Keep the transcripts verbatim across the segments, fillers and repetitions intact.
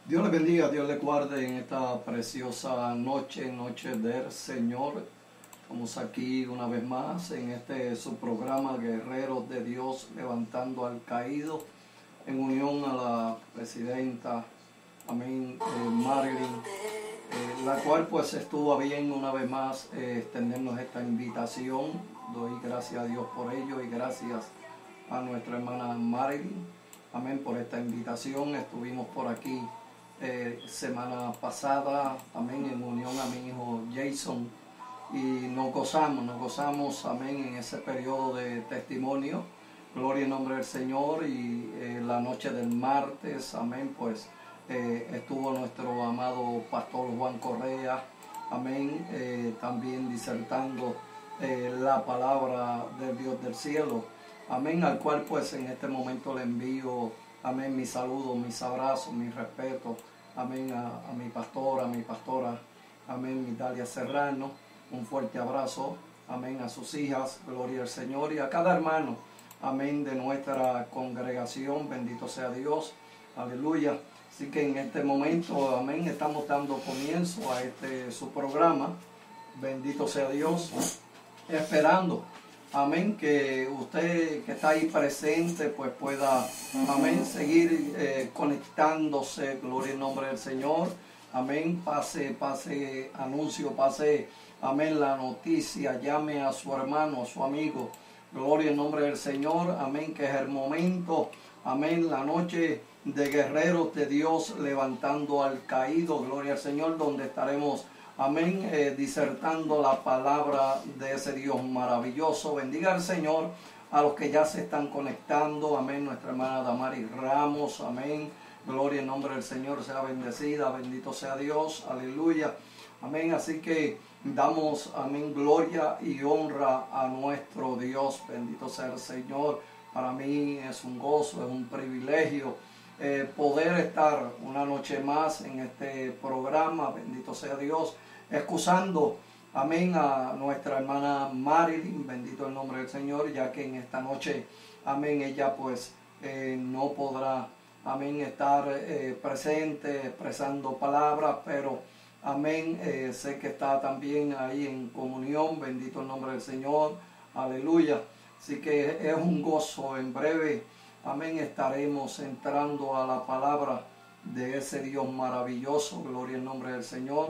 Dios le bendiga, Dios le guarde en esta preciosa noche, noche del Señor. Estamos aquí una vez más en este su programa Guerreros de Dios, levantando al caído, en unión a la presidenta, amén, eh, Marilyn, eh, la cual pues estuvo bien una vez más eh, extendernos esta invitación. Doy gracias a Dios por ello y gracias a nuestra hermana Marilyn, amén, por esta invitación. Estuvimos por aquí Eh, semana pasada, amén, en unión a mi hijo Jason, y nos gozamos, nos gozamos, amén, en ese periodo de testimonio, gloria en nombre del Señor. Y eh, la noche del martes, amén, pues eh, estuvo nuestro amado pastor Juan Correa, amén, eh, también disertando eh, la palabra del Dios del cielo, amén, al cual pues en este momento le envío, amén, mis saludos, mis abrazos, mis respetos, amén, a, a mi pastora, a mi pastora, amén, Mitalia Serrano, un fuerte abrazo, amén, a sus hijas, gloria al Señor, y a cada hermano, amén, de nuestra congregación, bendito sea Dios, aleluya. Así que en este momento, amén, estamos dando comienzo a este su programa, bendito sea Dios, esperando, amén, que usted que está ahí presente pues pueda, amén, seguir eh, conectándose, gloria en nombre del Señor, amén, pase, pase anuncio, pase, amén, la noticia, llame a su hermano, a su amigo, gloria en nombre del Señor, amén, que es el momento, amén, la noche de guerreros de Dios levantando al caído, gloria al Señor, donde estaremos, amén, eh, disertando la palabra de ese Dios maravilloso. Bendiga al Señor a los que ya se están conectando, amén, nuestra hermana Damaris Ramos, amén, gloria en nombre del Señor, sea bendecida, bendito sea Dios, aleluya, amén. Así que damos, amén, gloria y honra a nuestro Dios, bendito sea el Señor. Para mí es un gozo, es un privilegio Eh, poder estar una noche más en este programa, bendito sea Dios, excusando, amén, a nuestra hermana Marilyn, bendito el nombre del Señor, ya que en esta noche, amén, ella pues eh, no podrá, amén, estar eh, presente, expresando palabras, pero, amén, eh, sé que está también ahí en comunión, bendito el nombre del Señor, aleluya. Así que es un gozo. En breve, amén, estaremos entrando a la palabra de ese Dios maravilloso, gloria en nombre del Señor.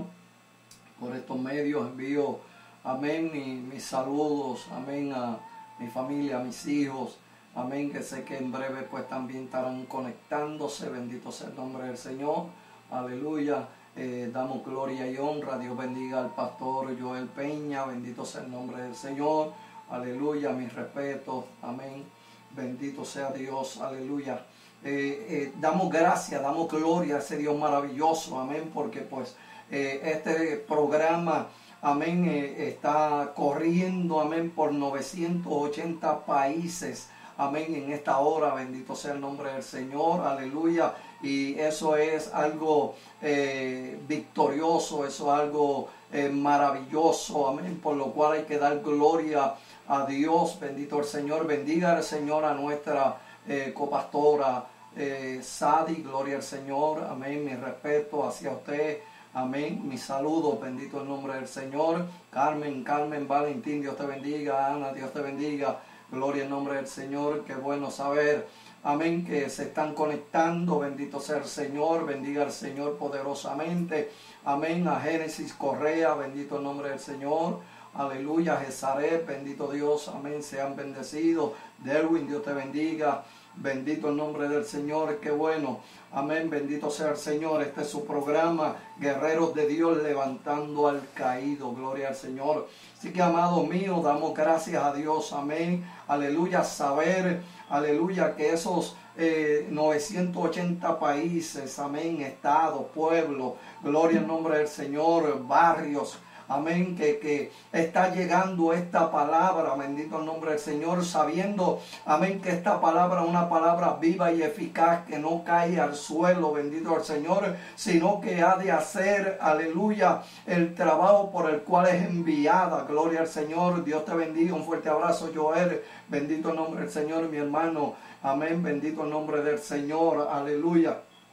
Por estos medios envío, amén, mi, mis saludos, amén, a mi familia, a mis hijos, amén, que sé que en breve pues también estarán conectándose, bendito sea el nombre del Señor, aleluya. Eh, damos gloria y honra, Dios bendiga al pastor Joel Peña, bendito sea el nombre del Señor, aleluya, mis respetos, amén. Bendito sea Dios, aleluya. Eh, eh, damos gracias, damos gloria a ese Dios maravilloso, amén, porque pues eh, este programa, amén, eh, está corriendo, amén, por novecientos ochenta países, amén, en esta hora, bendito sea el nombre del Señor, aleluya. Y eso es algo eh, victorioso, eso es algo eh, maravilloso, amén, por lo cual hay que dar gloria a Dios, bendito el Señor. Bendiga al Señor a nuestra eh, copastora eh, Sadi, gloria al Señor, amén, mi respeto hacia usted, amén, mis saludos, bendito el nombre del Señor. Carmen, Carmen, Valentín, Dios te bendiga. Ana, Dios te bendiga, gloria al nombre del Señor. Qué bueno saber, amén, que se están conectando, bendito sea el Señor, bendiga al Señor poderosamente, amén. A Génesis Correa, bendito el nombre del Señor, aleluya. Jezaret, bendito Dios, amén, sean bendecidos. Derwin, Dios te bendiga, bendito el nombre del Señor, qué bueno, amén, bendito sea el Señor. Este es su programa, Guerreros de Dios, levantando al caído, gloria al Señor. Así que, amados míos, damos gracias a Dios, amén, aleluya, saber, aleluya, que esos eh, novecientos ochenta países, amén, estados, pueblos, gloria al nombre del Señor, barrios, amén, que, que está llegando esta palabra, bendito el nombre del Señor, sabiendo, amén, que esta palabra es una palabra viva y eficaz, que no cae al suelo, bendito el Señor, sino que ha de hacer, aleluya, el trabajo por el cual es enviada, gloria al Señor. Dios te bendiga, un fuerte abrazo, Joel, bendito el nombre del Señor, mi hermano, amén, bendito el nombre del Señor, aleluya.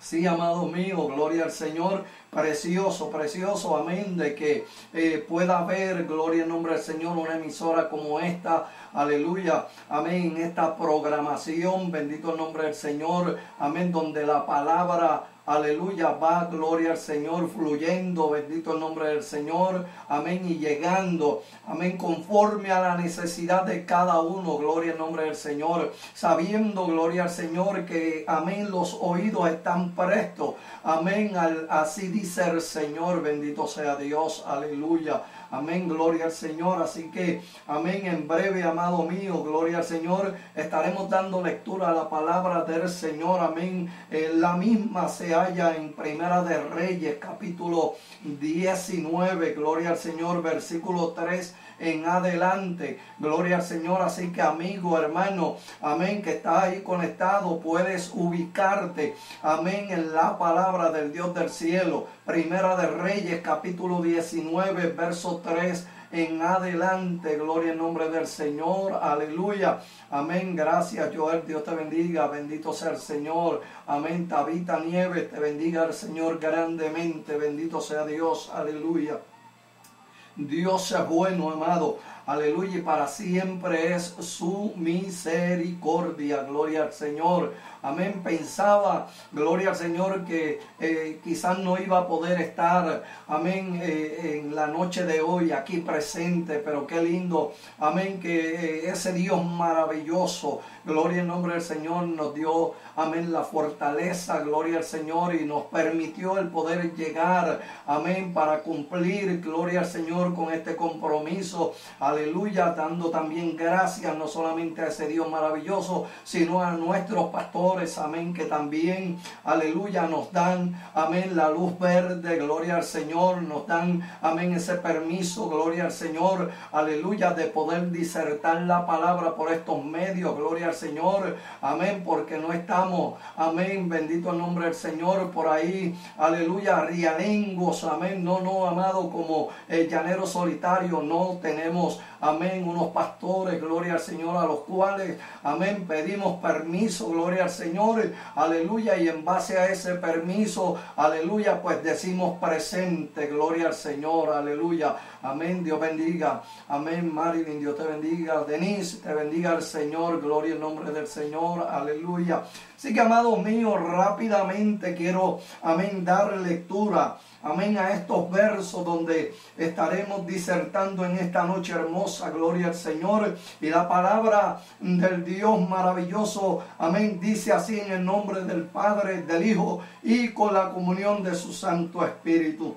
Sí, amado mío, gloria al Señor, precioso, precioso, amén, de que eh, pueda haber, gloria en nombre del Señor, una emisora como esta, aleluya, amén, en esta programación, bendito el nombre del Señor, amén, donde la palabra, aleluya, va, gloria al Señor, fluyendo, bendito el nombre del Señor, amén, y llegando, amén, conforme a la necesidad de cada uno, gloria al nombre del Señor, sabiendo, gloria al Señor, que, amén, los oídos están prestos, amén, al, así dice el Señor, bendito sea Dios, aleluya. Amén, gloria al Señor. Así que, amén, en breve, amado mío, gloria al Señor, estaremos dando lectura a la palabra del Señor. Amén. Eh, la misma se halla en Primera de Reyes, capítulo diecinueve, gloria al Señor, versículo tres en adelante, gloria al Señor. Así que, amigo, hermano, amén, que está ahí conectado, puedes ubicarte, amén, en la palabra del Dios del cielo. Primera de Reyes, capítulo diecinueve, verso tres en adelante, gloria en nombre del Señor, aleluya, amén. Gracias, Joel, Dios te bendiga, bendito sea el Señor, amén. Tabita Nieves, te bendiga el Señor grandemente, bendito sea Dios, aleluya. Dios es bueno, amado, aleluya, y para siempre es su misericordia, gloria al Señor, amén. Pensaba, gloria al Señor, que eh, quizás no iba a poder estar, amén, eh, en la noche de hoy aquí presente, pero qué lindo, amén, que eh, ese Dios maravilloso, gloria en nombre del Señor, nos dio, amén, la fortaleza, gloria al Señor, y nos permitió el poder llegar, amén, para cumplir, gloria al Señor, con este compromiso, aleluya, dando también gracias no solamente a ese Dios maravilloso, sino a nuestros pastores, amén, que también, aleluya, nos dan, amén, la luz verde, gloria al Señor, nos dan, amén, ese permiso, gloria al Señor, aleluya, de poder disertar la palabra por estos medios, gloria al Señor, amén, porque no estamos, amén, bendito el nombre del Señor, por ahí, aleluya, rialengos, amén, no, no, amado, como el llanero solitario, no tenemos, amén, unos pastores, gloria al Señor, a los cuales, amén, pedimos permiso, gloria al Señor, aleluya, y en base a ese permiso, aleluya, pues decimos presente, gloria al Señor, aleluya, amén. Dios bendiga, amén. Marilyn, Dios te bendiga. Denise, te bendiga el Señor, gloria en nombre del Señor, aleluya. Así que, amados míos, rápidamente quiero, amén, dar lectura, amén, a estos versos donde estaremos disertando en esta noche hermosa, gloria al Señor. Y la palabra del Dios maravilloso, amén, dice así: en el nombre del Padre, del Hijo y con la comunión de su Santo Espíritu.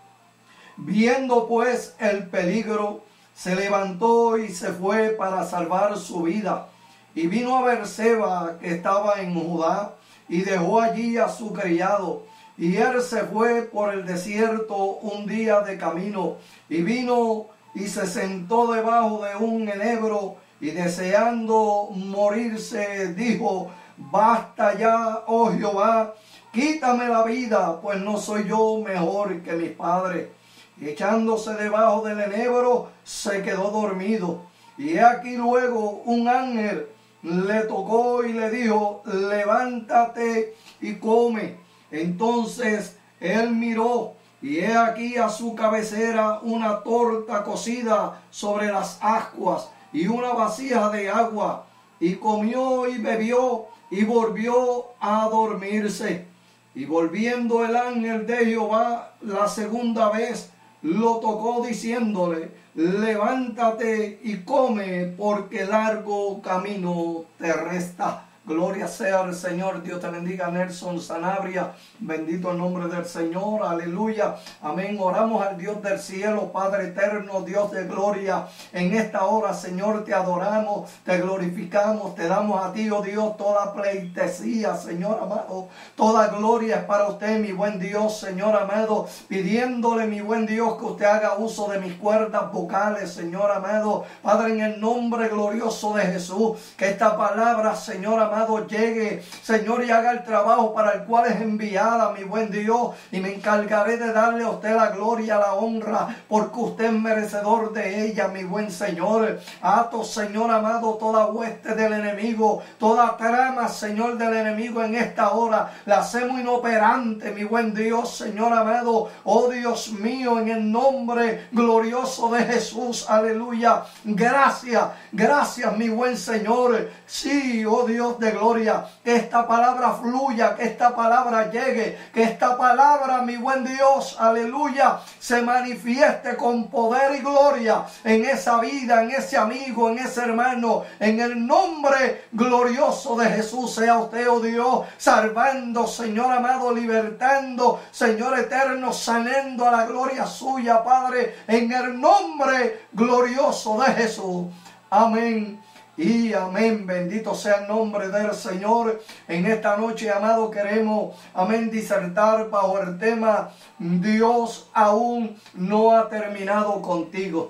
Viendo pues el peligro, se levantó y se fue para salvar su vida. Y vino a Berseba, que estaba en Judá, y dejó allí a su criado. Y él se fue por el desierto un día de camino, y vino y se sentó debajo de un enebro, y deseando morirse, dijo: basta ya, oh Jehová, quítame la vida, pues no soy yo mejor que mis padres. Y echándose debajo del enebro, se quedó dormido. Y he aquí luego un ángel le tocó y le dijo: levántate y come. Entonces él miró, y he aquí a su cabecera una torta cocida sobre las ascuas y una vasija de agua. Y comió y bebió y volvió a dormirse. Y volviendo el ángel de Jehová la segunda vez, lo tocó diciéndole: levántate y come, porque largo camino te resta. Gloria sea al Señor. Dios te bendiga, Nelson Sanabria. Bendito el nombre del Señor. Aleluya. Amén. Oramos al Dios del cielo, Padre eterno, Dios de gloria. En esta hora, Señor, te adoramos, te glorificamos, te damos a ti, oh Dios, toda pleitesía, Señor amado. Toda gloria es para usted, mi buen Dios, Señor amado. Pidiéndole, mi buen Dios, que usted haga uso de mis cuerdas vocales, Señor amado. Padre, en el nombre glorioso de Jesús, que esta palabra, Señor amado, amado, llegue, Señor, y haga el trabajo para el cual es enviada, mi buen Dios, y me encargaré de darle a usted la gloria, la honra, porque usted es merecedor de ella, mi buen Señor. Ato, Señor amado, toda hueste del enemigo, toda trama, Señor, del enemigo en esta hora, la hacemos inoperante, mi buen Dios, Señor amado. Oh Dios mío, en el nombre glorioso de Jesús, aleluya. Gracias, gracias, mi buen Señor. Sí, oh Dios de gloria, que esta palabra fluya, que esta palabra llegue, que esta palabra, mi buen Dios, aleluya, se manifieste con poder y gloria en esa vida, en ese amigo, en ese hermano, en el nombre glorioso de Jesús. Sea usted, oh Dios, salvando, Señor amado, libertando, Señor eterno, sanando a la gloria suya, Padre, en el nombre glorioso de Jesús. Amén y amén. Bendito sea el nombre del Señor. En esta noche, amado, queremos, amén, disertar bajo el tema: Dios aún no ha terminado contigo.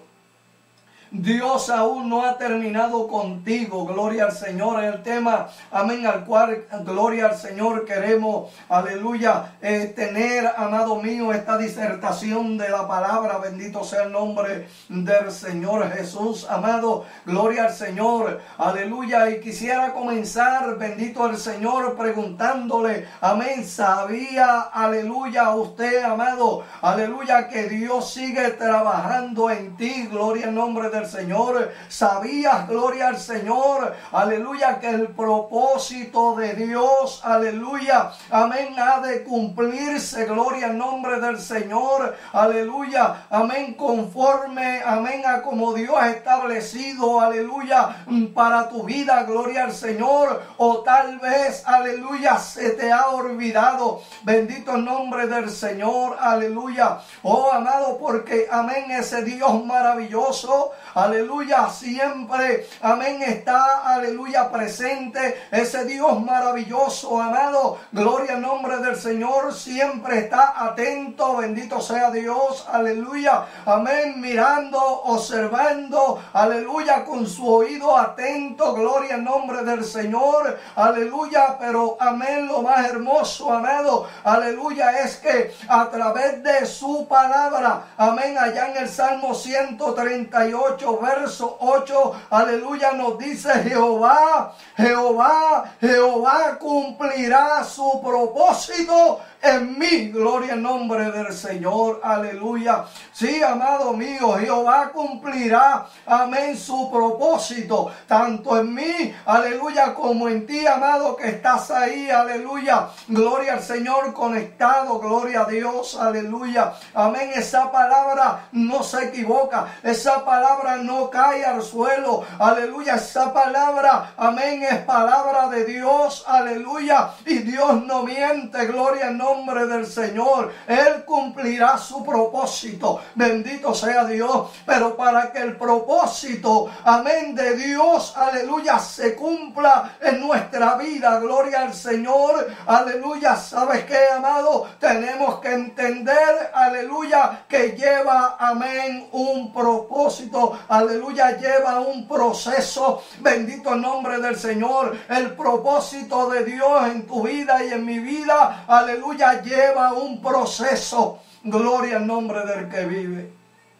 Dios aún no ha terminado contigo. Gloria al Señor. Es el tema, amén, al cual, gloria al Señor, queremos, aleluya, eh, tener, amado mío, esta disertación de la palabra. Bendito sea el nombre del Señor Jesús, amado. Gloria al Señor, aleluya. Y quisiera comenzar, bendito el Señor, preguntándole, amén, ¿sabía, aleluya, usted, amado, aleluya, que Dios sigue trabajando en ti? Gloria al nombre del Señor. ¿Sabías, gloria al Señor, aleluya, que el propósito de Dios, aleluya, amén, ha de cumplirse? Gloria al nombre del Señor, aleluya, amén, conforme, amén, a como Dios ha establecido, aleluya, para tu vida, gloria al Señor. O tal vez, aleluya, se te ha olvidado. Bendito el nombre del Señor, aleluya. Oh, amado, porque, amén, ese Dios maravilloso, aleluya, siempre, amén, está, aleluya, presente. Ese Dios maravilloso, amado, gloria al nombre del Señor, siempre está atento. Bendito sea Dios, aleluya, amén, mirando, observando, aleluya, con su oído atento. Gloria al nombre del Señor, aleluya. Pero, amén, lo más hermoso, amado, aleluya, es que a través de su palabra, amén, allá en el Salmo ciento treinta y ocho, verso ocho, aleluya, nos dice: Jehová, Jehová, Jehová cumplirá su propósito en mí. Gloria al nombre del Señor, aleluya. Sí, amado mío, Jehová cumplirá, amén, su propósito, tanto en mí, aleluya, como en ti, amado, que estás ahí, aleluya. Gloria al Señor, conectado, gloria a Dios, aleluya, amén. Esa palabra no se equivoca, esa palabra no cae al suelo, aleluya. Esa palabra, amén, es palabra de Dios, aleluya, y Dios no miente. Gloria al nombre del Señor. Él cumplirá su propósito, bendito sea Dios. Pero para que el propósito, amén, de Dios, aleluya, se cumpla en nuestra vida, gloria al Señor, aleluya, ¿sabes qué, amado? Tenemos que entender, aleluya, que lleva, amén, un propósito, aleluya, lleva un proceso. Bendito el nombre del Señor. El propósito de Dios en tu vida y en mi vida, aleluya, lleva un proceso. Gloria al nombre del que vive.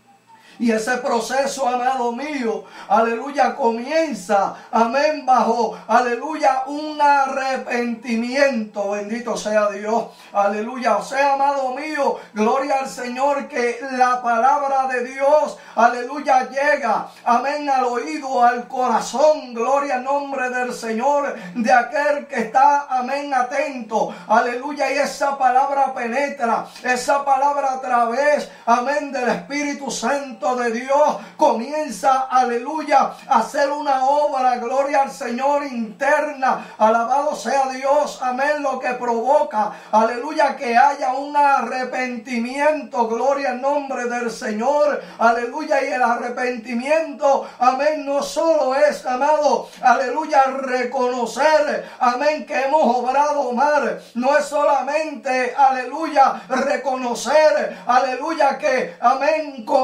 Y ese proceso, amado mío, aleluya, comienza, amén, bajo, aleluya, un arrepentimiento. Bendito sea Dios, aleluya. O sea, amado mío, gloria al Señor, que la palabra de Dios, aleluya, llega, amén, al oído, al corazón, gloria al nombre del Señor, de aquel que está, amén, atento, aleluya. Y esa palabra penetra, esa palabra a través, amén, del Espíritu Santo de Dios, comienza, aleluya, a hacer una obra, gloria al Señor, interna. Alabado sea Dios, amén, lo que provoca, aleluya, que haya un arrepentimiento, gloria al nombre del Señor, aleluya. Y el arrepentimiento, amén, no solo es, amado, aleluya, reconocer, amén, que hemos obrado mal. No es solamente, aleluya, reconocer, aleluya, que, amén, cometimos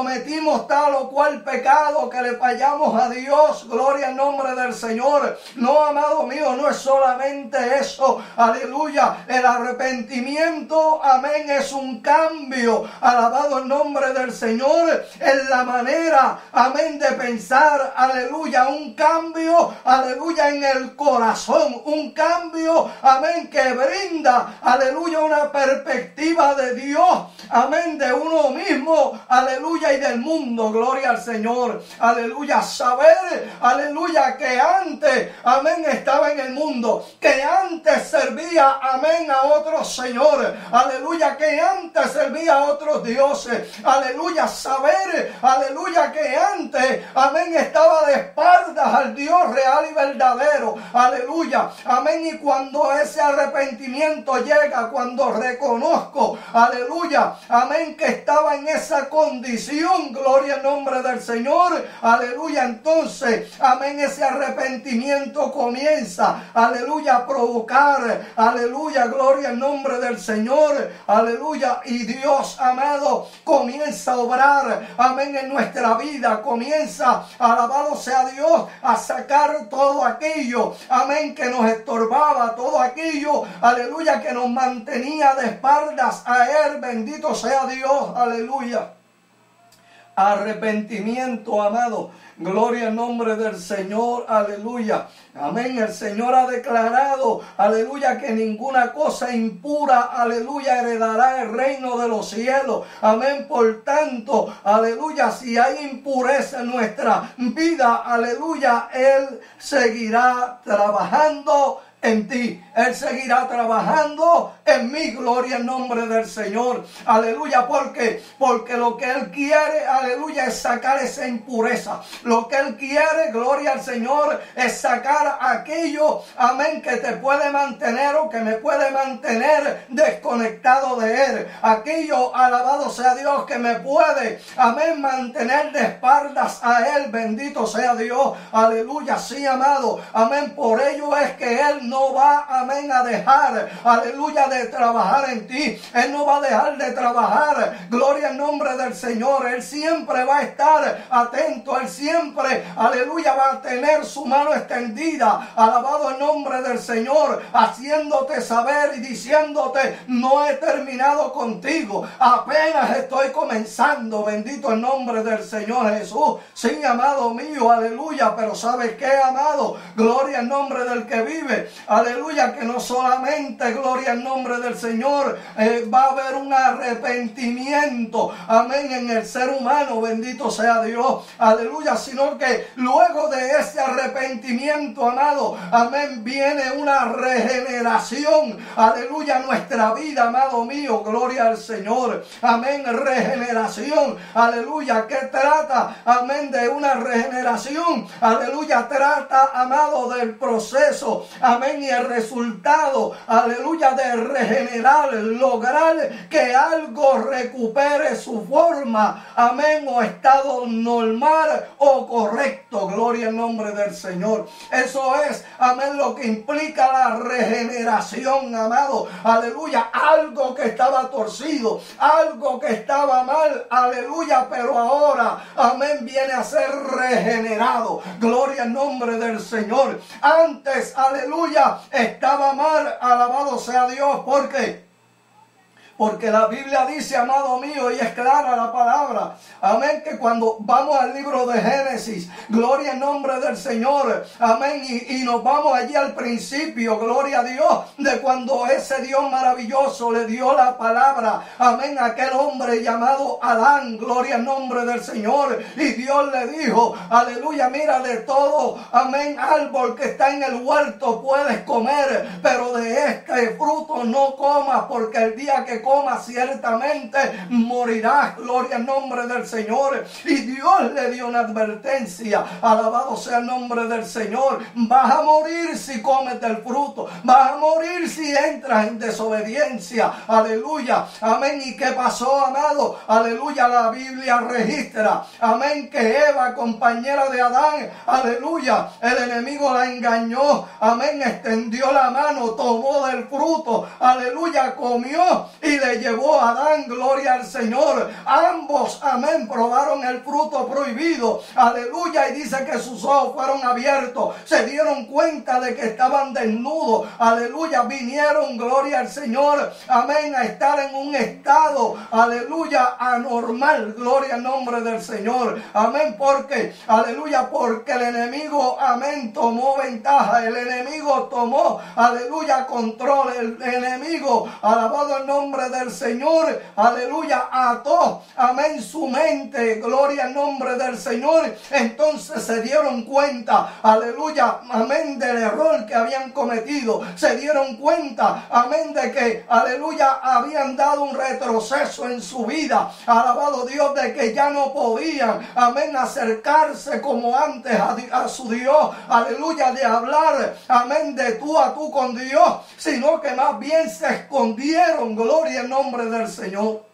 cometimos tal o cual pecado, que le fallamos a Dios, gloria al nombre del Señor. No, amado mío, no es solamente eso, aleluya. El arrepentimiento, amén, es un cambio, alabado el nombre del Señor, en la manera, amén, de pensar, aleluya, un cambio, aleluya, en el corazón, un cambio, amén, que brinda, aleluya, una perspectiva de Dios, amén, de uno mismo, aleluya, y del mundo, gloria al Señor, aleluya. Saber, aleluya, que antes, amén, estaba en el mundo, que antes servía, amén, a otros señores, aleluya, que antes servía a otros dioses, aleluya. Saber, aleluya, que antes, amén, estaba de espaldas al Dios real y verdadero, aleluya, amén. Y cuando ese arrepentimiento llega, cuando reconozco, aleluya, amén, que estaba en esa condición, gloria al nombre del Señor, aleluya, entonces, amén, ese arrepentimiento comienza, aleluya, a provocar, aleluya, gloria al nombre del Señor, aleluya. Y Dios, amado, comienza a obrar, amén, en nuestra vida, comienza, alabado sea Dios, a sacar todo aquello, amén, que nos estorbaba, todo aquello, aleluya, que nos mantenía de espaldas a Él, bendito sea Dios, aleluya. Arrepentimiento, amado, gloria al nombre del Señor, aleluya, amén. El Señor ha declarado, aleluya, que ninguna cosa impura, aleluya, heredará el reino de los cielos, amén. Por tanto, aleluya, si hay impureza en nuestra vida, aleluya, Él seguirá trabajando en ti. Él seguirá trabajando en mí, gloria al nombre del Señor, aleluya. Porque, porque lo que Él quiere, aleluya, es sacar esa impureza. Lo que Él quiere, gloria al Señor, es sacar aquello, amén, que te puede mantener o que me puede mantener desconectado de Él. Aquello, alabado sea Dios, que me puede, amén, mantener de espaldas a Él, bendito sea Dios, aleluya. Sí, amado, amén. Por ello es que Él no va, amén, a dejar, aleluya, de trabajar en ti. Él no va a dejar de trabajar, gloria al nombre del Señor. Él siempre va a estar atento, Él siempre, aleluya, va a tener su mano extendida, alabado el nombre del Señor, haciéndote saber y diciéndote: no he terminado contigo, apenas estoy comenzando, bendito el nombre del Señor Jesús. Sí, amado mío, aleluya. Pero ¿sabes qué, amado? Gloria al nombre del que vive, aleluya, que no solamente, gloria al nombre del Señor, eh, va a haber un arrepentimiento, amén, en el ser humano, bendito sea Dios, aleluya, sino que luego de ese arrepentimiento, amado, amén, viene una regeneración, aleluya, nuestra vida, amado mío, gloria al Señor, amén. Regeneración, aleluya, que trata, amén, de una regeneración, aleluya, trata, amado, del proceso, amén, y el resultado, aleluya, de regenerar, lograr que algo recupere su forma, amén, o estado normal o correcto, gloria al nombre del Señor. Eso es, amén, lo que implica la regeneración, amado, aleluya. Algo que estaba torcido, algo que estaba mal, aleluya, pero ahora, amén, viene a ser regenerado, gloria al nombre del Señor. Antes, aleluya, estaba mal, alabado sea Dios. ¿Por qué? Porque la Biblia dice, amado mío, y es clara la palabra, amén, que cuando vamos al libro de Génesis, gloria al nombre del Señor, amén, y, y nos vamos allí al principio, gloria a Dios, de cuando ese Dios maravilloso le dio la palabra, amén, a aquel hombre llamado Adán, gloria al nombre del Señor, y Dios le dijo, aleluya, mira, de todo, amén, árbol que está en el huerto puedes comer, pero de este fruto no comas, porque el día que comas ciertamente morirás, gloria al nombre del Señor. Y Dios le dio una advertencia, alabado sea el nombre del Señor: vas a morir si comes del fruto, vas a morir si entras en desobediencia, aleluya, amén. ¿Y qué pasó, amado? Aleluya, la Biblia registra, amén, que Eva, compañera de Adán, aleluya, el enemigo la engañó, amén, extendió la mano, tomó del fruto, aleluya, comió, y le llevó a Adán, gloria al Señor. Ambos, amén, probaron el fruto prohibido, aleluya, y dice que sus ojos fueron abiertos, se dieron cuenta de que estaban desnudos, aleluya, vinieron, gloria al Señor, amén, a estar en un estado, aleluya, anormal, gloria al nombre del Señor, amén, porque, aleluya, porque el enemigo, amén, tomó ventaja, el enemigo tomó, aleluya, control, el enemigo, alabado el nombre del Señor, aleluya, ató, amén, su mente, gloria al nombre del Señor. Entonces se dieron cuenta, aleluya, amén, del error que habían cometido, se dieron cuenta, amén, de que, aleluya, habían dado un retroceso en su vida, alabado Dios, de que ya no podían, amén, acercarse como antes a, a su Dios, aleluya, de hablar, amén, de tú a tú con Dios, sino que más bien se escondieron, gloria al nombre del Señor.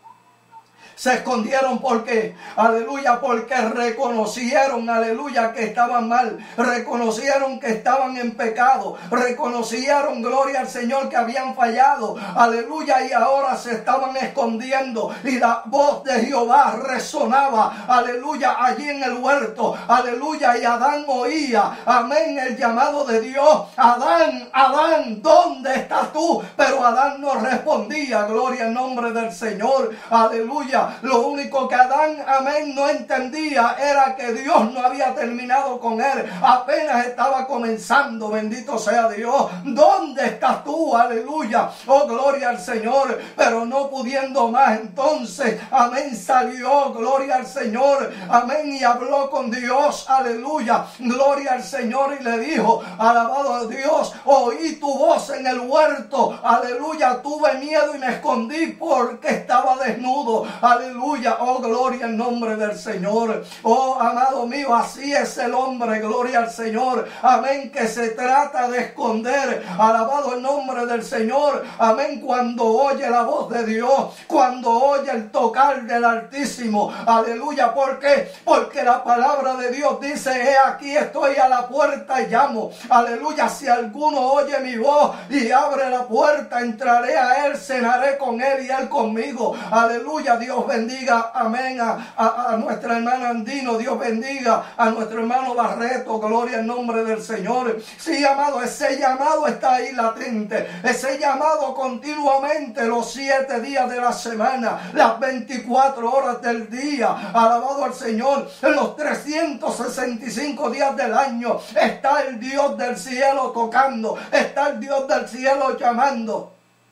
Se escondieron porque, aleluya, porque reconocieron, aleluya, que estaban mal, reconocieron que estaban en pecado, reconocieron, gloria al Señor, que habían fallado, aleluya, y ahora se estaban escondiendo, y la voz de Jehová resonaba, aleluya, allí en el huerto, aleluya, y Adán oía, amén, el llamado de Dios, Adán, Adán, ¿dónde estás tú? Pero Adán no respondía, gloria al nombre del Señor, aleluya. Lo único que Adán, amén, no entendía era que Dios no había terminado con él. Apenas estaba comenzando, bendito sea Dios. ¿Dónde estás tú? Aleluya. Oh, gloria al Señor. Pero no pudiendo más, entonces, amén, salió, gloria al Señor. Amén, y habló con Dios. Aleluya. Gloria al Señor y le dijo, alabado a Dios, oí tu voz en el huerto. Aleluya. Tuve miedo y me escondí porque estaba desnudo. Aleluya, oh gloria al nombre del Señor. Oh amado mío, así es el hombre, gloria al Señor. Amén, que se trata de esconder. Alabado el nombre del Señor. Amén, cuando oye la voz de Dios, cuando oye el tocar del Altísimo. Aleluya, ¿por qué? Porque la palabra de Dios dice, he aquí estoy a la puerta y llamo. Aleluya, si alguno oye mi voz y abre la puerta, entraré a él, cenaré con él y él conmigo. Aleluya, Dios bendiga, amén, a, a, a nuestra hermana Andino, Dios bendiga a nuestro hermano Barreto, gloria al nombre del Señor. Sí, amado, ese llamado está ahí latente, ese llamado continuamente, los siete días de la semana, las veinticuatro horas del día, alabado al Señor, en los trescientos sesenta y cinco días del año, está el Dios del cielo tocando, está el Dios del cielo llamando.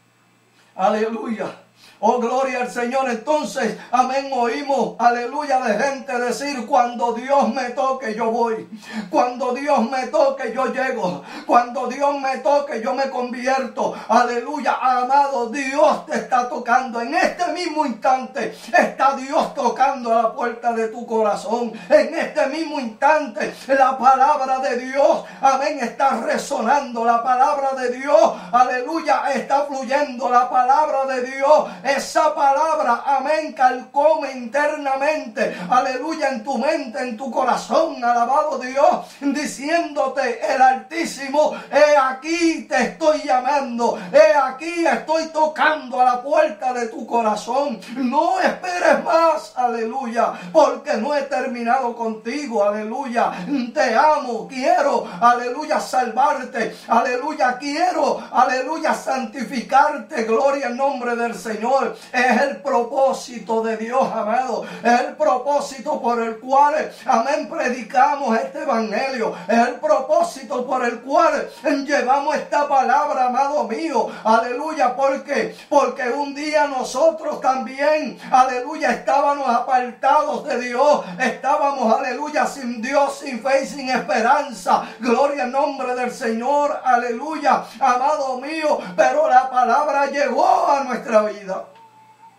Aleluya. Oh, gloria al Señor. Entonces, amén, oímos, aleluya, de gente decir, cuando Dios me toque, yo voy. Cuando Dios me toque, yo llego. Cuando Dios me toque, yo me convierto. Aleluya, amado, Dios te está tocando. En este mismo instante, está Dios tocando a la puerta de tu corazón. En este mismo instante, la palabra de Dios, amén, está resonando. La palabra de Dios, aleluya, está fluyendo. La palabra de Dios, esa palabra, amén, calcome internamente, aleluya, en tu mente, en tu corazón, alabado Dios, diciéndote el Altísimo, he aquí te estoy llamando, he aquí estoy tocando a la puerta de tu corazón, no esperes más, aleluya, porque no he terminado contigo, aleluya, te amo, quiero, aleluya, salvarte, aleluya, quiero, aleluya, santificarte, gloria al nombre del Señor. Es el propósito de Dios, amado. Es el propósito por el cual, amén, predicamos este evangelio. Es el propósito por el cual llevamos esta palabra, amado mío. Aleluya, porque porque un día nosotros también, aleluya, estábamos apartados de Dios. Estábamos, aleluya, sin Dios, sin fe y sin esperanza. Gloria al nombre del Señor, aleluya, amado mío. Pero la palabra llegó a nuestra vida.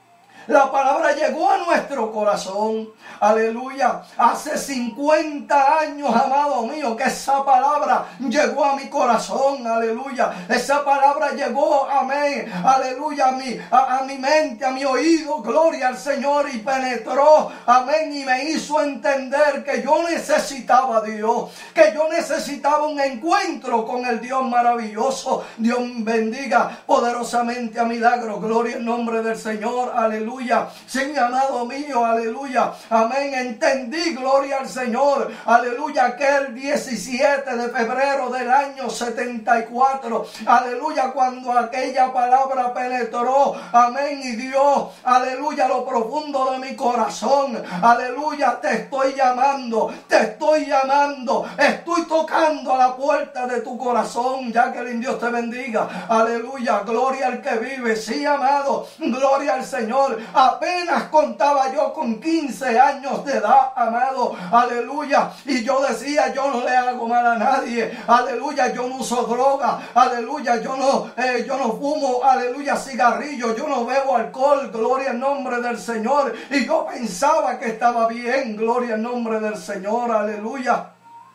la palabra llegó a nuestro corazón. Aleluya. Hace cincuenta años, amado mío, que esa palabra llegó a mi corazón. Aleluya. Esa palabra llegó, amén. Aleluya. A mi, a, a mi mente, a mi oído. Gloria al Señor. Y penetró, amén. Y me hizo entender que yo necesitaba a Dios. Que yo necesitaba un encuentro con el Dios maravilloso. Dios bendiga poderosamente a Milagro. Gloria al nombre del Señor. Aleluya. Sí, amado mío. Aleluya. Amén. Entendí, gloria al Señor. Aleluya. Aquel diecisiete de febrero del año setenta y cuatro. Aleluya. Cuando aquella palabra penetró. Amén. Y Dios, aleluya, lo profundo de mi corazón. Aleluya. Te estoy llamando. Te estoy llamando. Estoy tocando a la puerta de tu corazón. Jacqueline, Dios te bendiga. Aleluya. Gloria al que vive. Sí, amado. Gloria al Señor. Apenas contaba yo con quince años de edad, amado. Aleluya. Y yo decía, yo no le hago mal a nadie. Aleluya. Yo no uso droga. Aleluya. Yo no, eh, yo no fumo. Aleluya. Cigarrillo. Yo no bebo alcohol. Gloria al nombre del Señor. Y yo pensaba que estaba bien. Gloria al nombre del Señor. Aleluya.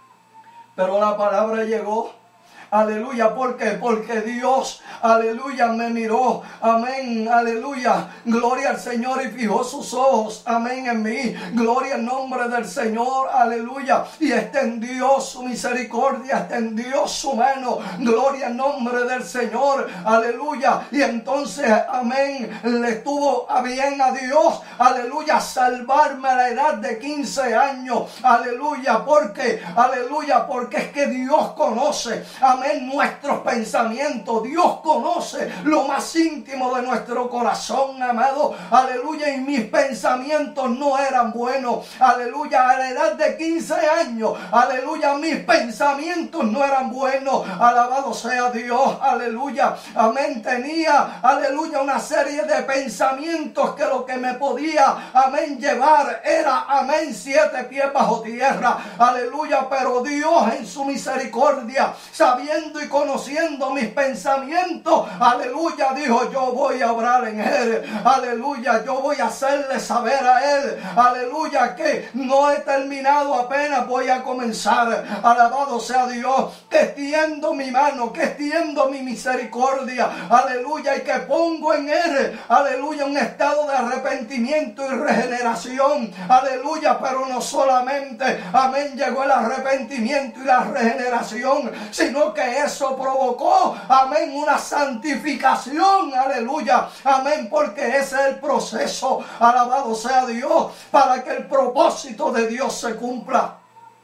Pero la palabra llegó. Aleluya, ¿por qué? Porque Dios, aleluya, me miró, amén, aleluya, gloria al Señor, y fijó sus ojos, amén, en mí, gloria al nombre del Señor, aleluya, y extendió su misericordia, extendió su mano, gloria al nombre del Señor, aleluya, y entonces, amén, le estuvo a bien a Dios, aleluya, salvarme a la edad de quince años, aleluya, porque, aleluya, porque es que Dios conoce, amén, nuestros pensamientos. Dios conoce lo más íntimo de nuestro corazón, amado. Aleluya. Y mis pensamientos no eran buenos. Aleluya. A la edad de quince años. Aleluya. Mis pensamientos no eran buenos. Alabado sea Dios. Aleluya. Amén. Tenía, aleluya, una serie de pensamientos que lo que me podía, amén, llevar era, amén, siete pies bajo tierra. Aleluya. Pero Dios en su misericordia, sabiendo y conociendo mis pensamientos, aleluya, dijo, yo voy a obrar en él, aleluya, yo voy a hacerle saber a él, aleluya, que no he terminado, apenas voy a comenzar. Alabado sea Dios, que extiendo mi mano, que extiendo mi misericordia, aleluya, y que pongo en él, aleluya, un estado de arrepentimiento y regeneración, aleluya. Pero no solamente, amén, llegó el arrepentimiento y la regeneración, sino que eso provocó, amén, una santificación, aleluya, amén, porque ese es el proceso, alabado sea Dios, para que el propósito de Dios se cumpla.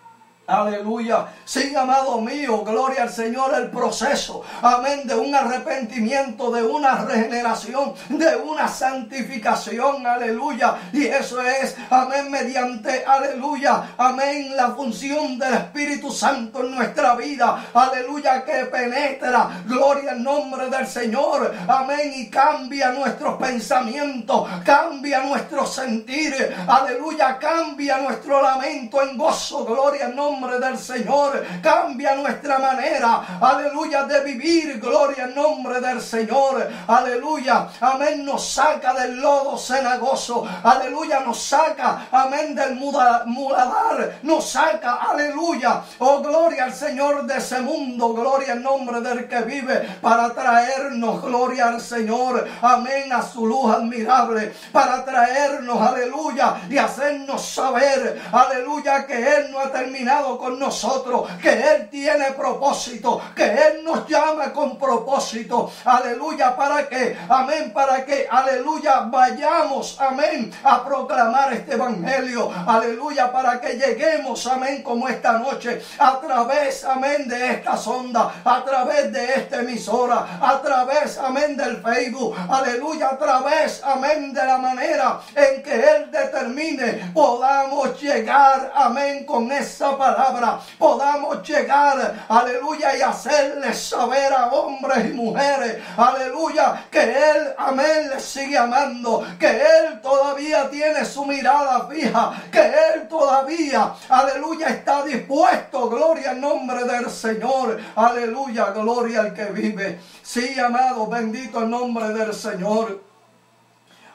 Aleluya. Sí, amado mío, gloria al Señor, el proceso, amén, de un arrepentimiento, de una regeneración, de una santificación, aleluya. Y eso es, amén, mediante, aleluya, amén, la función del Espíritu Santo en nuestra vida, aleluya, que penetra, gloria al nombre del Señor, amén, y cambia nuestros pensamientos, cambia nuestro sentir, aleluya, cambia nuestro lamento en gozo, gloria al nombre del Señor, cambia nuestra manera, aleluya, de vivir, gloria al nombre del Señor, aleluya, amén, nos saca del lodo cenagoso, aleluya, nos saca, amén, del muladar, nos saca, aleluya, oh gloria al Señor, de ese mundo, gloria al nombre del que vive, para traernos, gloria al Señor, amén, a su luz admirable, para traernos, aleluya, y hacernos saber, aleluya, que Él no ha terminado con nosotros, que Él tiene propósito, que Él nos llama con propósito, aleluya, para que, amén, para que, aleluya, vayamos, amén, a proclamar este evangelio, aleluya, para que lleguemos, amén, como esta noche, a través, amén, de esta sonda, a través de esta emisora, a través, amén, del Facebook, aleluya, a través, amén, de la manera en que Él determine, podamos llegar, amén, con esa palabra, podamos llegar, aleluya, y hacerles saber a hombres y mujeres, aleluya, que Él, amén, les sigue amando, que Él todavía tiene su mirada fija, que Él todavía, aleluya, está dispuesto, gloria al nombre del Señor, aleluya, gloria al que vive. Sí, amado, bendito el nombre del Señor.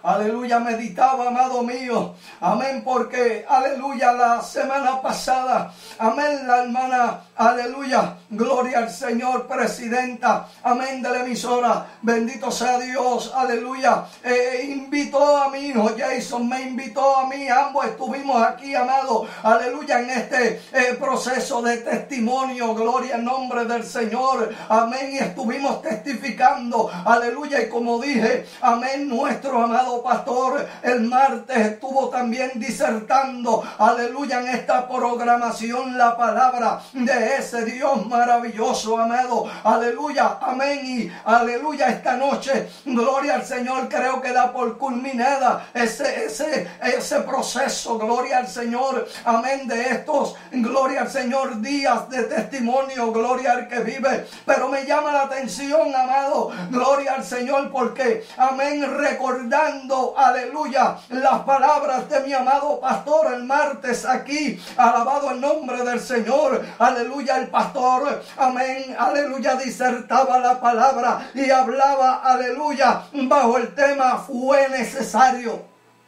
aleluya, meditaba, amado mío, amén, porque, aleluya, la semana pasada, amén, la hermana, aleluya, gloria al Señor, presidenta, amén, de la emisora, bendito sea Dios, aleluya, eh, invitó a mi hijo Jason, me invitó a mí, ambos estuvimos aquí, amado, aleluya, en este eh, proceso de testimonio, gloria al nombre del Señor, amén, y estuvimos testificando, aleluya, y como dije, amén, nuestro amado pastor el martes estuvo también disertando, aleluya, en esta programación la palabra de ese Dios maravilloso, amado, aleluya, amén, y aleluya, esta noche, gloria al Señor, creo que da por culminada ese, ese, ese proceso, gloria al Señor, amén, de estos, gloria al Señor, días de testimonio, gloria al que vive, pero me llama la atención, amado, gloria al Señor, porque, amén, recordando, aleluya, las palabras de mi amado pastor el martes aquí, alabado el nombre del Señor, aleluya, el pastor, amén, aleluya, disertaba la palabra y hablaba, aleluya, bajo el tema fue necesario.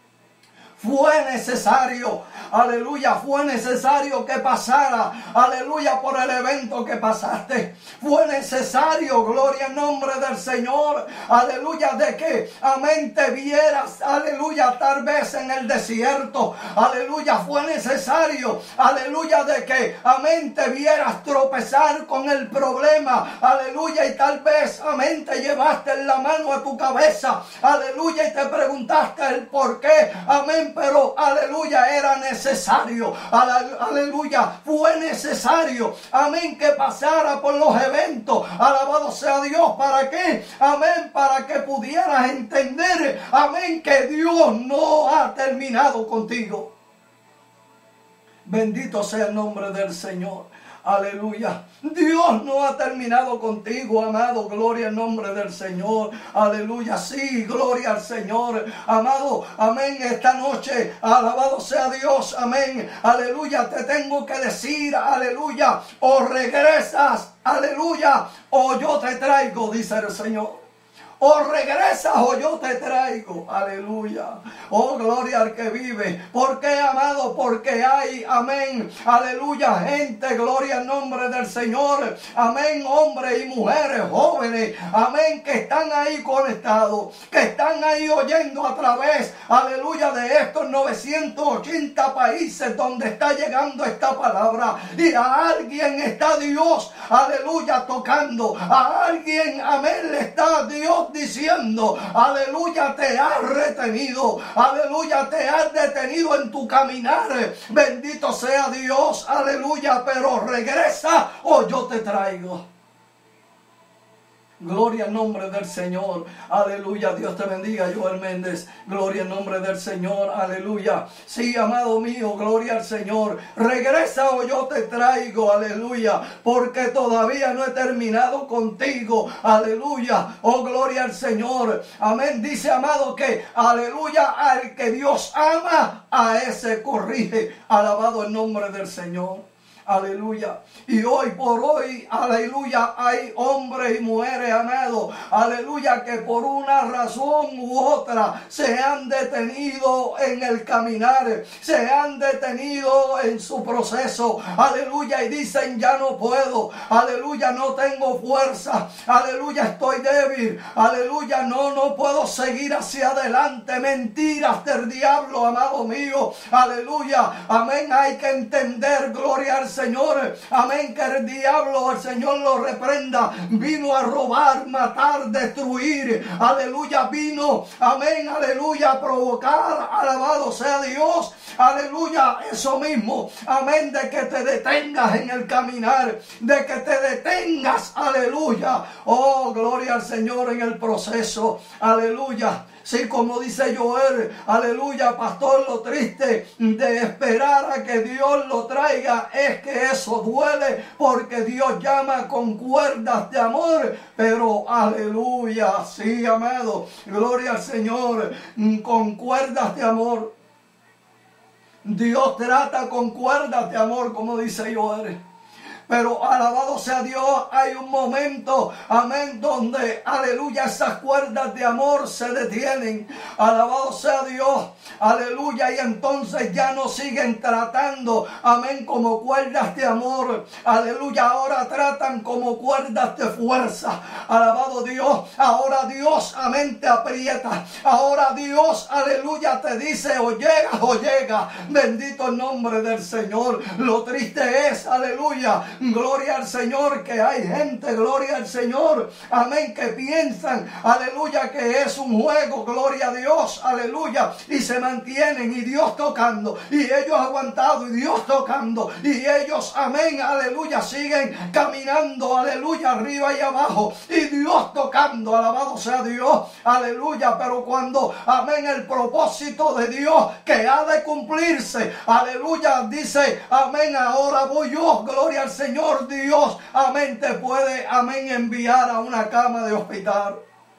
Fue necesario, aleluya, fue necesario que pasara, aleluya, por el evento que pasaste. Fue necesario, gloria al nombre del Señor, aleluya, de que, amén, te vieras, aleluya, tal vez en el desierto, aleluya, fue necesario, aleluya, de que, amén, te vieras tropezar con el problema, aleluya, y tal vez, amén, te llevaste la mano a tu cabeza, aleluya, y te preguntaste el por qué, amén, pero aleluya, era necesario, aleluya, fue necesario, amén, que pasara por los eventos, alabado sea Dios, ¿para qué? Amén, para que pudieras entender, amén, que Dios no ha terminado contigo. Bendito sea el nombre del Señor. Aleluya. Dios no ha terminado contigo, amado. Gloria al nombre del Señor. Aleluya. Sí, gloria al Señor. Amado, amén. Esta noche, alabado sea Dios. Amén. Aleluya. Te tengo que decir, aleluya. O regresas, aleluya. O yo te traigo, dice el Señor. O regresas o yo te traigo. Aleluya. Oh, gloria al que vive. ¿Por qué, amado? Porque hay, amén, aleluya, gente, gloria al nombre del Señor. Amén, hombres y mujeres, jóvenes, amén, que están ahí conectados, que están ahí oyendo a través, aleluya, de estos novecientos ochenta países donde está llegando esta palabra. Y a alguien está Dios, aleluya, tocando. A alguien, amén, le está Dios diciendo, aleluya, te has retenido, aleluya, te has detenido en tu caminar, bendito sea Dios, aleluya, pero regresa o yo te traigo. Gloria al nombre del Señor. Aleluya. Dios te bendiga, Joel Méndez. Gloria al nombre del Señor. Aleluya. Sí, amado mío, gloria al Señor. Regresa o yo te traigo. Aleluya. Porque todavía no he terminado contigo. Aleluya. Oh, gloria al Señor. Amén. Dice, amado, que aleluya, al que Dios ama, a ese corrige. Alabado el nombre del Señor. Aleluya. Y hoy por hoy, aleluya, hay hombres y mujeres, amados, aleluya, que por una razón u otra se han detenido en el caminar, se han detenido en su proceso, aleluya, y dicen, ya no puedo, aleluya, no tengo fuerza, aleluya, estoy débil, aleluya, no, no puedo seguir hacia adelante. Mentiras del diablo, amado mío, aleluya, amén. Hay que entender, gloria al Señor, amén, que el diablo, el Señor lo reprenda, vino a robar, matar, destruir, aleluya, vino, amén, aleluya, a provocar, alabado sea Dios, aleluya, eso mismo, amén, de que te detengas en el caminar, de que te detengas, aleluya, oh, gloria al Señor, en el proceso, aleluya. Sí, como dice Joel, aleluya, pastor, lo triste de esperar a que Dios lo traiga es que eso duele, porque Dios llama con cuerdas de amor, pero aleluya, sí, amado, gloria al Señor, con cuerdas de amor. Dios trata con cuerdas de amor, como dice Joel. Pero alabado sea Dios, hay un momento, amén, donde, aleluya, esas cuerdas de amor se detienen. Alabado sea Dios, aleluya, y entonces ya no siguen tratando, amén, como cuerdas de amor. Aleluya, ahora tratan como cuerdas de fuerza. Alabado Dios, ahora Dios, amén, te aprieta. Ahora Dios, aleluya, te dice o llegas o llega. Bendito el nombre del Señor. Lo triste es, aleluya, gloria al Señor, que hay gente, gloria al Señor, amén, que piensan, aleluya, que es un juego, gloria a Dios, aleluya, y se mantienen, y Dios tocando, y ellos aguantado, y Dios tocando, y ellos, amén, aleluya, siguen caminando, aleluya, arriba y abajo, y Dios tocando, alabado sea Dios, aleluya. Pero cuando, amén, el propósito de Dios que ha de cumplirse, aleluya, dice, amén, ahora voy yo, gloria al Señor, Dios, amén, te puede, amén, enviar a una cama de hospital.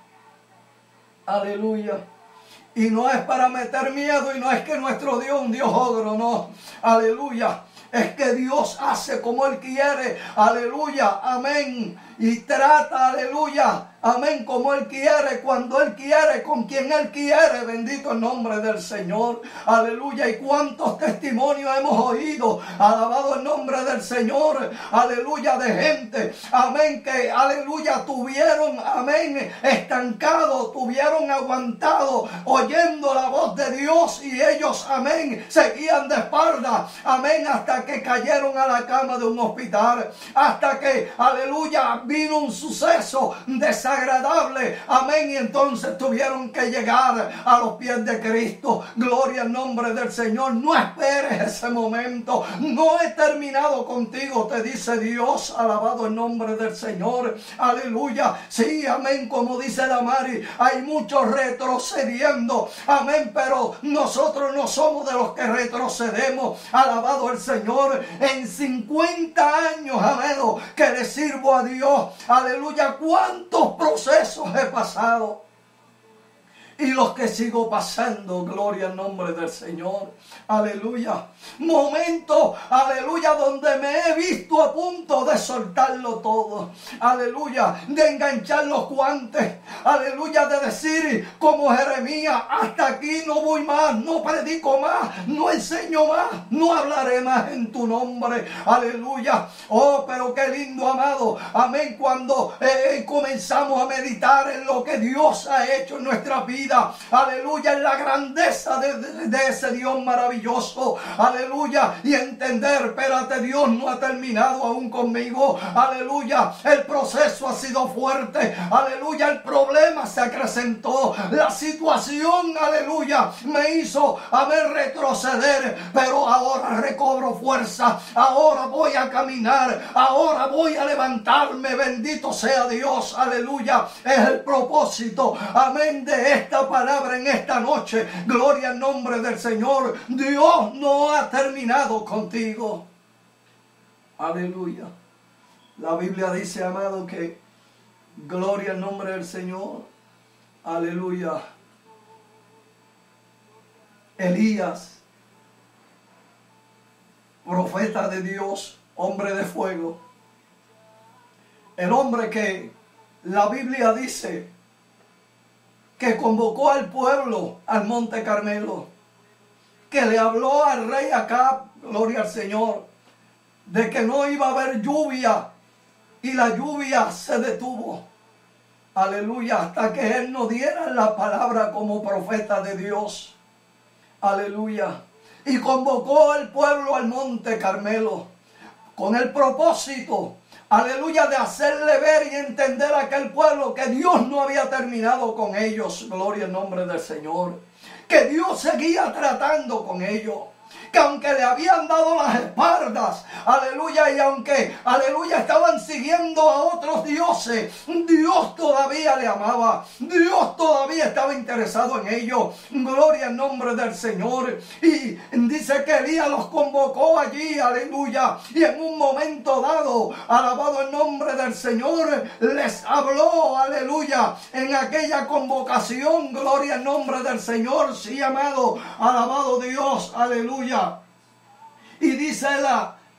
Aleluya. Y no es para meter miedo, y no es que nuestro Dios es un Dios ogro, no. Aleluya. Es que Dios hace como Él quiere. Aleluya. Amén. Y trata, aleluya, amén, como Él quiere, cuando Él quiere, con quien Él quiere. Bendito el nombre del Señor, aleluya. Y cuántos testimonios hemos oído, alabado el nombre del Señor, aleluya, de gente, amén, que, aleluya, tuvieron, amén, estancado, tuvieron aguantado, oyendo la voz de Dios, y ellos, amén, seguían de espalda, amén, hasta que cayeron a la cama de un hospital, hasta que, aleluya, vino un suceso desagradable, amén, y entonces tuvieron que llegar a los pies de Cristo. Gloria al nombre del Señor. No esperes ese momento, no he terminado contigo, te dice Dios, alabado el nombre del Señor, aleluya. Sí, amén, como dice la Mari, hay muchos retrocediendo, amén, pero nosotros no somos de los que retrocedemos, alabado el Señor. En cincuenta años, amén, que le sirvo a Dios, aleluya, cuántos procesos he pasado y los que sigo pasando, gloria al nombre del Señor, aleluya. Momentos, aleluya, donde me he visto a punto de soltarlo todo, aleluya, de enganchar los guantes, aleluya, de decir como Jeremías, hasta aquí no voy más, no predico más, no enseño más, no hablaré más en tu nombre, aleluya. Oh, pero qué lindo, amado, amén, cuando eh, comenzamos a meditar en lo que Dios ha hecho en nuestra vida, aleluya, en la grandeza de, de, de ese Dios maravilloso, aleluya, y entender, espérate, Dios no ha terminado aún conmigo, aleluya, el proceso ha sido fuerte, aleluya, el problema se acrecentó, la situación, aleluya, me hizo a ver retroceder, pero ahora recobro fuerza, ahora voy a caminar, ahora voy a levantarme, bendito sea Dios, aleluya. Es el propósito, amén, de esta palabra en esta noche, gloria al nombre del Señor. Dios no ha terminado contigo, aleluya. La Biblia dice, amado, que gloria al nombre del Señor, aleluya. Elías, profeta de Dios, hombre de fuego, el hombre que la Biblia dice que convocó al pueblo al monte Carmelo, que le habló al rey Acab, gloria al Señor, de que no iba a haber lluvia, y la lluvia se detuvo, aleluya, hasta que él nos diera la palabra como profeta de Dios, aleluya. Y convocó al pueblo al monte Carmelo con el propósito, aleluya, de hacerle ver y entender a aquel pueblo que Dios no había terminado con ellos, gloria al nombre del Señor, que Dios seguía tratando con ellos, que aunque le habían dado las espaldas, aleluya, y aunque, aleluya, estaban siguiendo a otros dioses, Dios todavía le amaba, Dios todavía estaba interesado en ellos, gloria al nombre del Señor. Y dice que Elías los convocó allí, aleluya, y en un momento dado, alabado el nombre del Señor, les habló, aleluya, en aquella convocación, gloria al nombre del Señor, sí, amado, alabado Dios, aleluya. Y dice la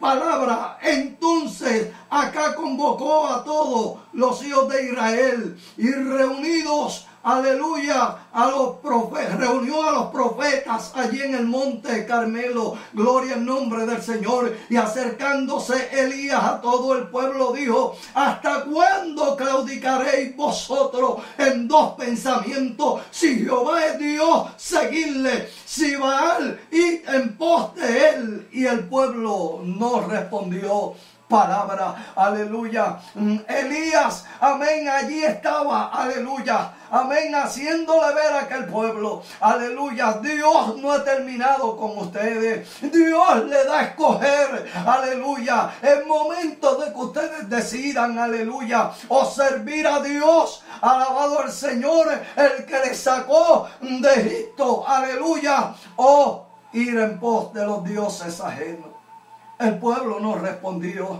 palabra. Entonces acá convocó a todos los hijos de Israel y reunidos, aleluya, a los profetas, reunió a los profetas allí en el monte Carmelo, gloria al nombre del Señor, y acercándose Elías a todo el pueblo dijo: ¿hasta cuándo claudicaréis vosotros en dos pensamientos? Si Jehová es Dios, seguidle; si Baal, id en pos de él. Y el pueblo no respondió palabra, aleluya. Elías, amén, allí estaba, aleluya, amén, haciéndole ver a aquel pueblo, aleluya, Dios no ha terminado con ustedes, Dios le da a escoger, aleluya, el momento de que ustedes decidan, aleluya, o servir a Dios, alabado al Señor, el que les sacó de Egipto, aleluya, o ir en pos de los dioses ajenos. El pueblo no respondió.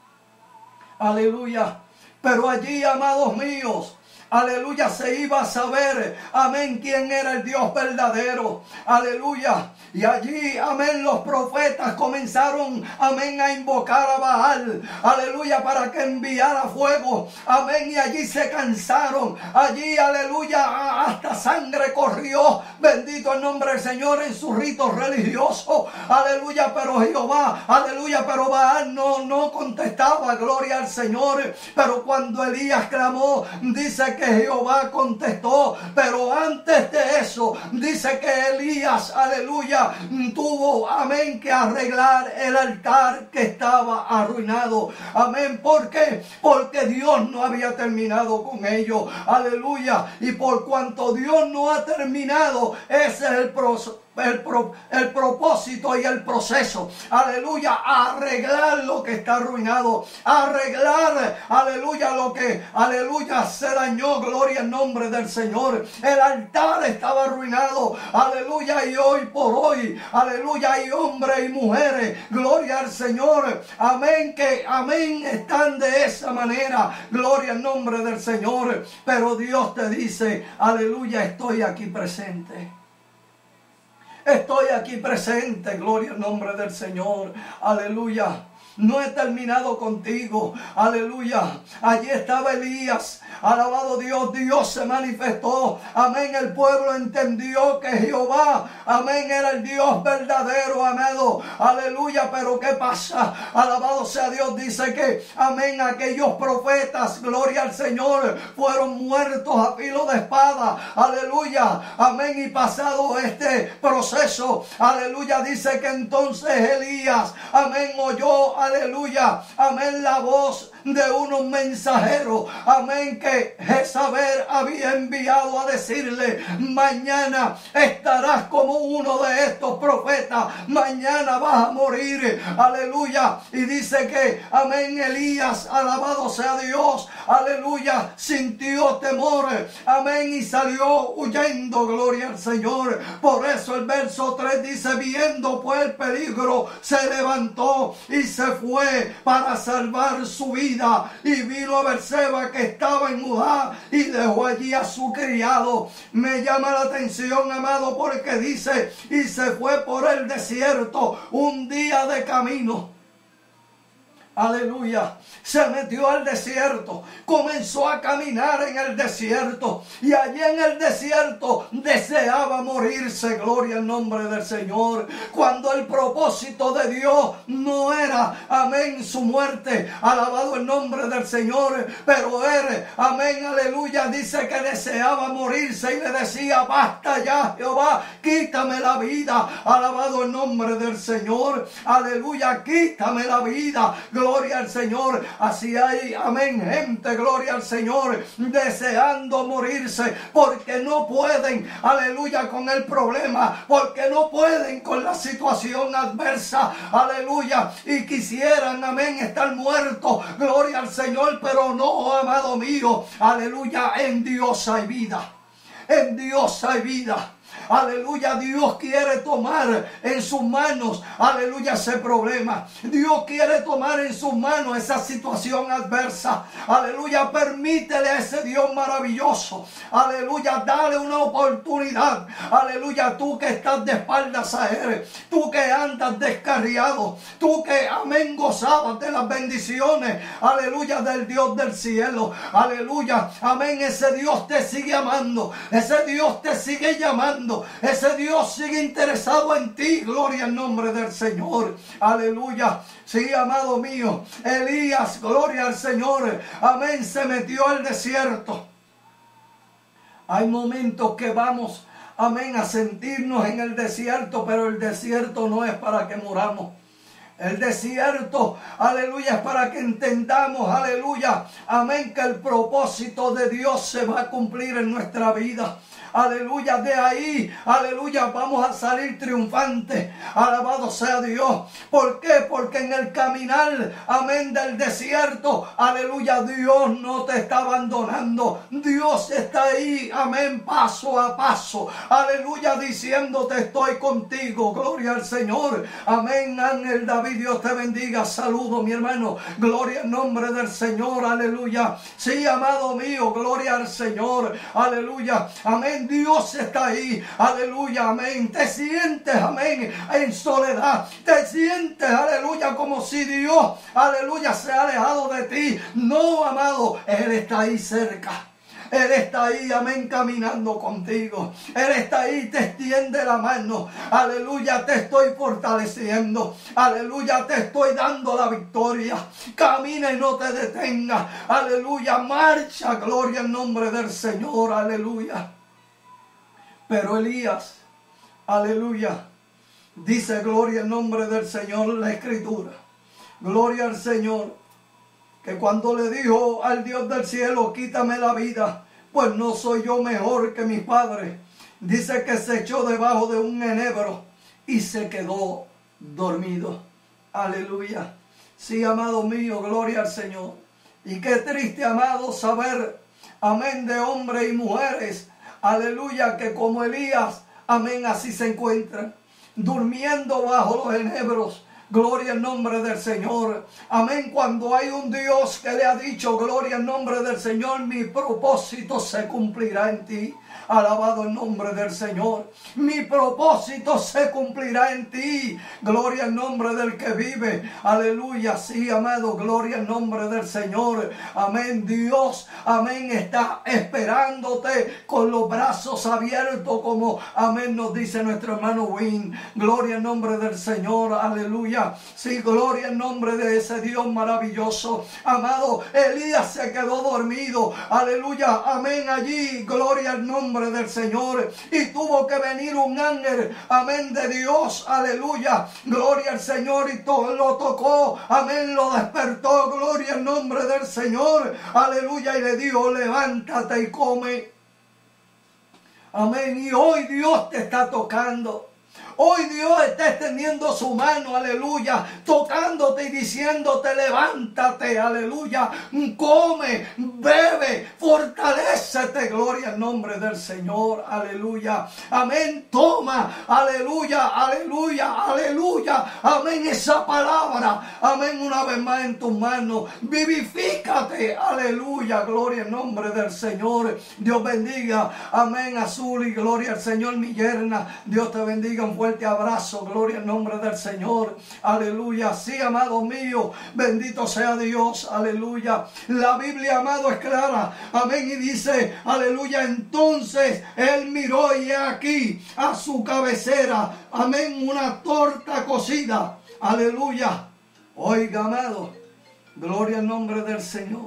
Aleluya. Pero allí, amados míos, aleluya, se iba a saber, amén, quién era el Dios verdadero. Aleluya. Y allí, amén, los profetas comenzaron, amén, a invocar a Baal, aleluya, para que enviara fuego, amén, y allí se cansaron, allí, aleluya, hasta sangre corrió, bendito el nombre del Señor, en sus ritos religiosos, aleluya, pero Jehová, aleluya, pero Baal no, no contestaba, gloria al Señor. Pero cuando Elías clamó, dice que Jehová contestó, pero antes de eso, dice que Elías, aleluya, tuvo, amén, que arreglar el altar que estaba arruinado. Amén. ¿Por qué? Porque Dios no había terminado con ello. Aleluya. Y por cuanto Dios no ha terminado, ese es el proceso. El, pro, el propósito y el proceso, aleluya, arreglar lo que está arruinado, arreglar, aleluya, lo que, aleluya, se dañó, gloria al nombre del Señor. El altar estaba arruinado, aleluya, y hoy por hoy, aleluya, hay hombres y mujeres, gloria al Señor, amén, que, amén, están de esa manera, gloria al nombre del Señor. Pero Dios te dice, aleluya, estoy aquí presente. Estoy aquí presente, gloria al nombre del Señor, aleluya. No he terminado contigo, aleluya. Allí estaba Elías, alabado Dios, Dios se manifestó, amén. El pueblo entendió que Jehová, amén, era el Dios verdadero, amado, aleluya. Pero ¿qué pasa? Alabado sea Dios, dice que, amén, aquellos profetas, gloria al Señor, fueron muertos a filo de espada, aleluya, amén. Y pasado este proceso, aleluya, dice que entonces Elías, amén, oyó, aleluya, amén, la voz de unos mensajeros, amén, que Jezabel había enviado a decirle: mañana estarás como uno de estos profetas, mañana vas a morir, aleluya. Y dice que, amén, Elías, alabado sea Dios, aleluya, sintió temor, amén, y salió huyendo, gloria al Señor. Por eso el verso tres dice: viendo pues el peligro, se levantó y se fue para salvar su vida. Y vino a Berseba, que estaba en Judá, y dejó allí a su criado. Me llama la atención, amado, porque dice: y se fue por el desierto, un día de camino. Aleluya. Se metió al desierto, comenzó a caminar en el desierto, y allí en el desierto deseaba morirse, gloria al nombre del Señor, cuando el propósito de Dios no era, amén, su muerte, alabado el nombre del Señor, pero él, amén, aleluya, dice que deseaba morirse y le decía: basta ya, Jehová, quítame la vida, alabado el nombre del Señor, aleluya, quítame la vida, gloria al Señor. Así hay, amén, gente, gloria al Señor, deseando morirse porque no pueden, aleluya, con el problema, porque no pueden con la situación adversa, aleluya, y quisieran, amén, estar muertos, gloria al Señor, pero no, amado mío, aleluya, en Dios hay vida, en Dios hay vida. aleluya, Dios quiere tomar en sus manos, aleluya, ese problema. Dios quiere tomar en sus manos esa situación adversa. Aleluya, permítele a ese Dios maravilloso, aleluya, dale una oportunidad. Aleluya, tú que estás de espaldas a Él, tú que andas descarriado, tú que, amén, gozabas de las bendiciones, aleluya, del Dios del cielo. Aleluya, amén, ese Dios te sigue amando, ese Dios te sigue llamando, ese Dios sigue interesado en ti. Gloria al nombre del Señor. Aleluya. Sí, amado mío, Elías, gloria al Señor, amén, se metió al desierto. Hay momentos que vamos, amén, a sentirnos en el desierto, pero el desierto no es para que muramos. El desierto, aleluya, es para que entendamos, aleluya, amén, que el propósito de Dios se va a cumplir en nuestra vida. Aleluya, de ahí, aleluya, vamos a salir triunfantes. Alabado sea Dios. ¿Por qué? Porque en el caminar, amén, del desierto, aleluya, Dios no te está abandonando. Dios está ahí, amén, paso a paso. Aleluya, diciéndote estoy contigo. Gloria al Señor. Amén, Ángel David, Dios te bendiga. Saludo, mi hermano. Gloria al nombre del Señor. Aleluya. Sí, amado mío, gloria al Señor. Aleluya. Amén. Dios está ahí, aleluya, amén. Te sientes, amén, en soledad. Te sientes, aleluya, como si Dios, aleluya, se ha alejado de ti. No, amado, Él está ahí cerca. Él está ahí, amén, caminando contigo. Él está ahí, te extiende la mano. Aleluya, te estoy fortaleciendo. Aleluya, te estoy dando la victoria. Camina y no te detengas. Aleluya, marcha, gloria al nombre del Señor. Aleluya. Pero Elías, aleluya, dice gloria al nombre del Señor la Escritura. Gloria al Señor, que cuando le dijo al Dios del cielo, quítame la vida, pues no soy yo mejor que mis padres. Dice que se echó debajo de un enebro y se quedó dormido. Aleluya. Sí, amado mío, gloria al Señor. Y qué triste, amado, saber, amén, de hombres y mujeres, aleluya, que como Elías, amén, así se encuentran, durmiendo bajo los enebros. Gloria al nombre del Señor. Amén. Cuando hay un Dios que le ha dicho, gloria al nombre del Señor, mi propósito se cumplirá en ti. Alabado el nombre del Señor. Mi propósito se cumplirá en ti. Gloria al nombre del que vive. Aleluya. Sí, amado. Gloria al nombre del Señor. Amén. Dios, amén, está esperándote con los brazos abiertos, como, amén, nos dice nuestro hermano Win. Gloria al nombre del Señor. Aleluya. Sí, gloria al nombre de ese Dios maravilloso. Amado, Elías se quedó dormido. Aleluya. Amén. Allí, gloria al nombre del Señor, y tuvo que venir un ángel, amén, de Dios, aleluya, gloria al Señor, y todo lo tocó, amén, lo despertó, gloria al nombre del Señor, aleluya, y le dijo, levántate y come, amén. Y hoy Dios te está tocando. Hoy Dios está extendiendo su mano, aleluya, tocándote y diciéndote, levántate, aleluya, come, bebe, fortalécete, gloria al nombre del Señor, aleluya, amén, toma, aleluya, aleluya, aleluya, amén, esa palabra, amén, una vez más en tus manos, vivifícate, aleluya, gloria al nombre del Señor. Dios bendiga, amén, Azul, y gloria al Señor, mi yerna, Dios te bendiga, un fuerte abrazo, gloria al nombre del Señor, aleluya. Sí, amado mío, bendito sea Dios, aleluya. La Biblia, amado, es clara, amén, y dice, aleluya, entonces él miró y aquí a su cabecera, amén, una torta cocida, aleluya. Oiga, amado, gloria al nombre del Señor.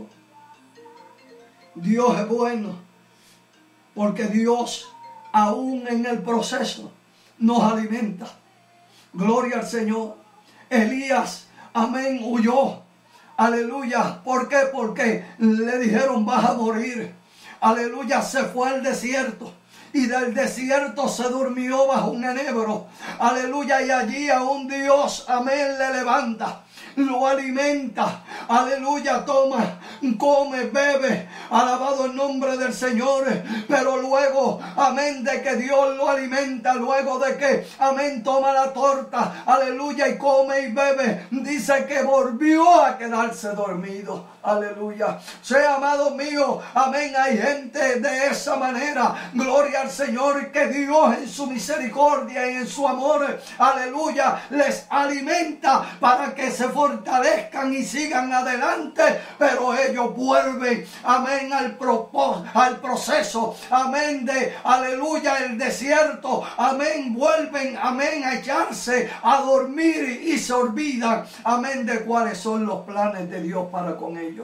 Dios es bueno, porque Dios, aún en el proceso, nos alimenta. Gloria al Señor. Elías, amén, huyó. Aleluya. ¿Por qué? Porque le dijeron, vas a morir. Aleluya. Se fue al desierto. Y del desierto se durmió bajo un enebro. Aleluya. Y allí a un Dios, amén, le levanta. lo alimenta. Aleluya, toma, come, bebe. Alabado el nombre del Señor. Pero luego, amén, de que Dios lo alimenta, luego de que, amén, toma la torta, aleluya, y come y bebe, dice que volvió a quedarse dormido. Aleluya. Sea, amado mío, amén, hay gente de esa manera. Gloria al Señor, que Dios en su misericordia y en su amor, aleluya, les alimenta para que se fortalezcan y sigan adelante. Pero ellos vuelven, amén, al, propós, al proceso, amén, de, aleluya, el desierto, amén, vuelven, amén, a echarse a dormir y se olvidan, amén, de cuáles son los planes de Dios para con ellos.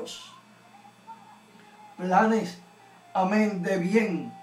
Planes, amén, de bien,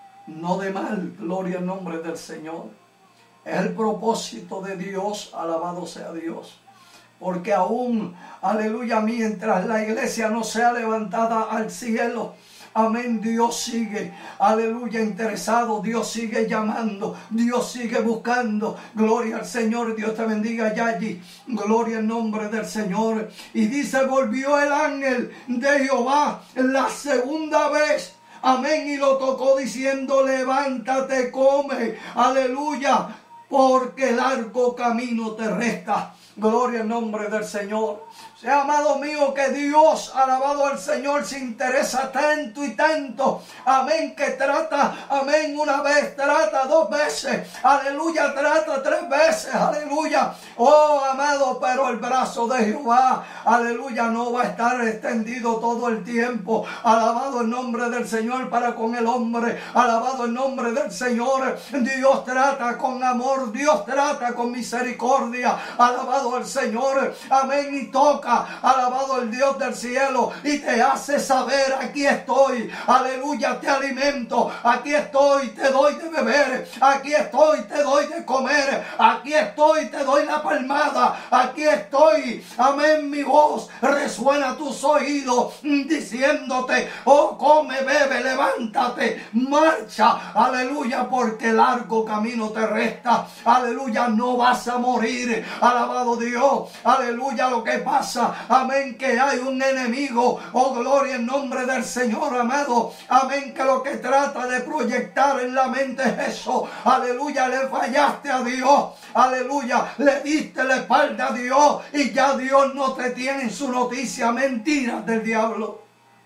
no de mal. Gloria al nombre del Señor. Es el propósito de Dios, alabado sea Dios. Porque aún, aleluya, mientras la iglesia no sea levantada al cielo, amén, Dios sigue, aleluya, interesado. Dios sigue llamando. Dios sigue buscando. Gloria al Señor. Dios te bendiga, Yayi. Gloria al nombre del Señor. Y dice, volvió el ángel de Jehová la segunda vez. Amén. Y lo tocó diciendo, levántate, come. Aleluya. Porque largo camino te resta. Gloria al nombre del Señor. Sea, amado mío, que Dios, alabado al Señor, se interesa tanto y tanto. Amén, que trata, amén, una vez, trata dos veces. Aleluya, trata tres veces. Aleluya. Oh, amado, pero el brazo de Jehová, aleluya, no va a estar extendido todo el tiempo. Alabado el nombre del Señor para con el hombre. Alabado el nombre del Señor. Dios trata con amor. Dios trata con misericordia. Alabado el Señor. Amén, y toca. Alabado el Dios del cielo y te hace saber, aquí estoy, aleluya, te alimento, aquí estoy, te doy de beber, aquí estoy, te doy de comer, aquí estoy, te doy la palmada, aquí estoy, amén, mi voz resuena a tus oídos diciéndote, oh, come, bebe, levántate, marcha, aleluya, porque largo camino te resta, aleluya, no vas a morir, alabado Dios, aleluya. Lo que pasa, amén, que hay un enemigo, oh, gloria en nombre del Señor, amado, amén, que lo que trata de proyectar en la mente es eso, aleluya, le fallaste a Dios, aleluya, le diste la espalda a Dios y ya Dios no te tiene en su noticia. Mentiras del diablo,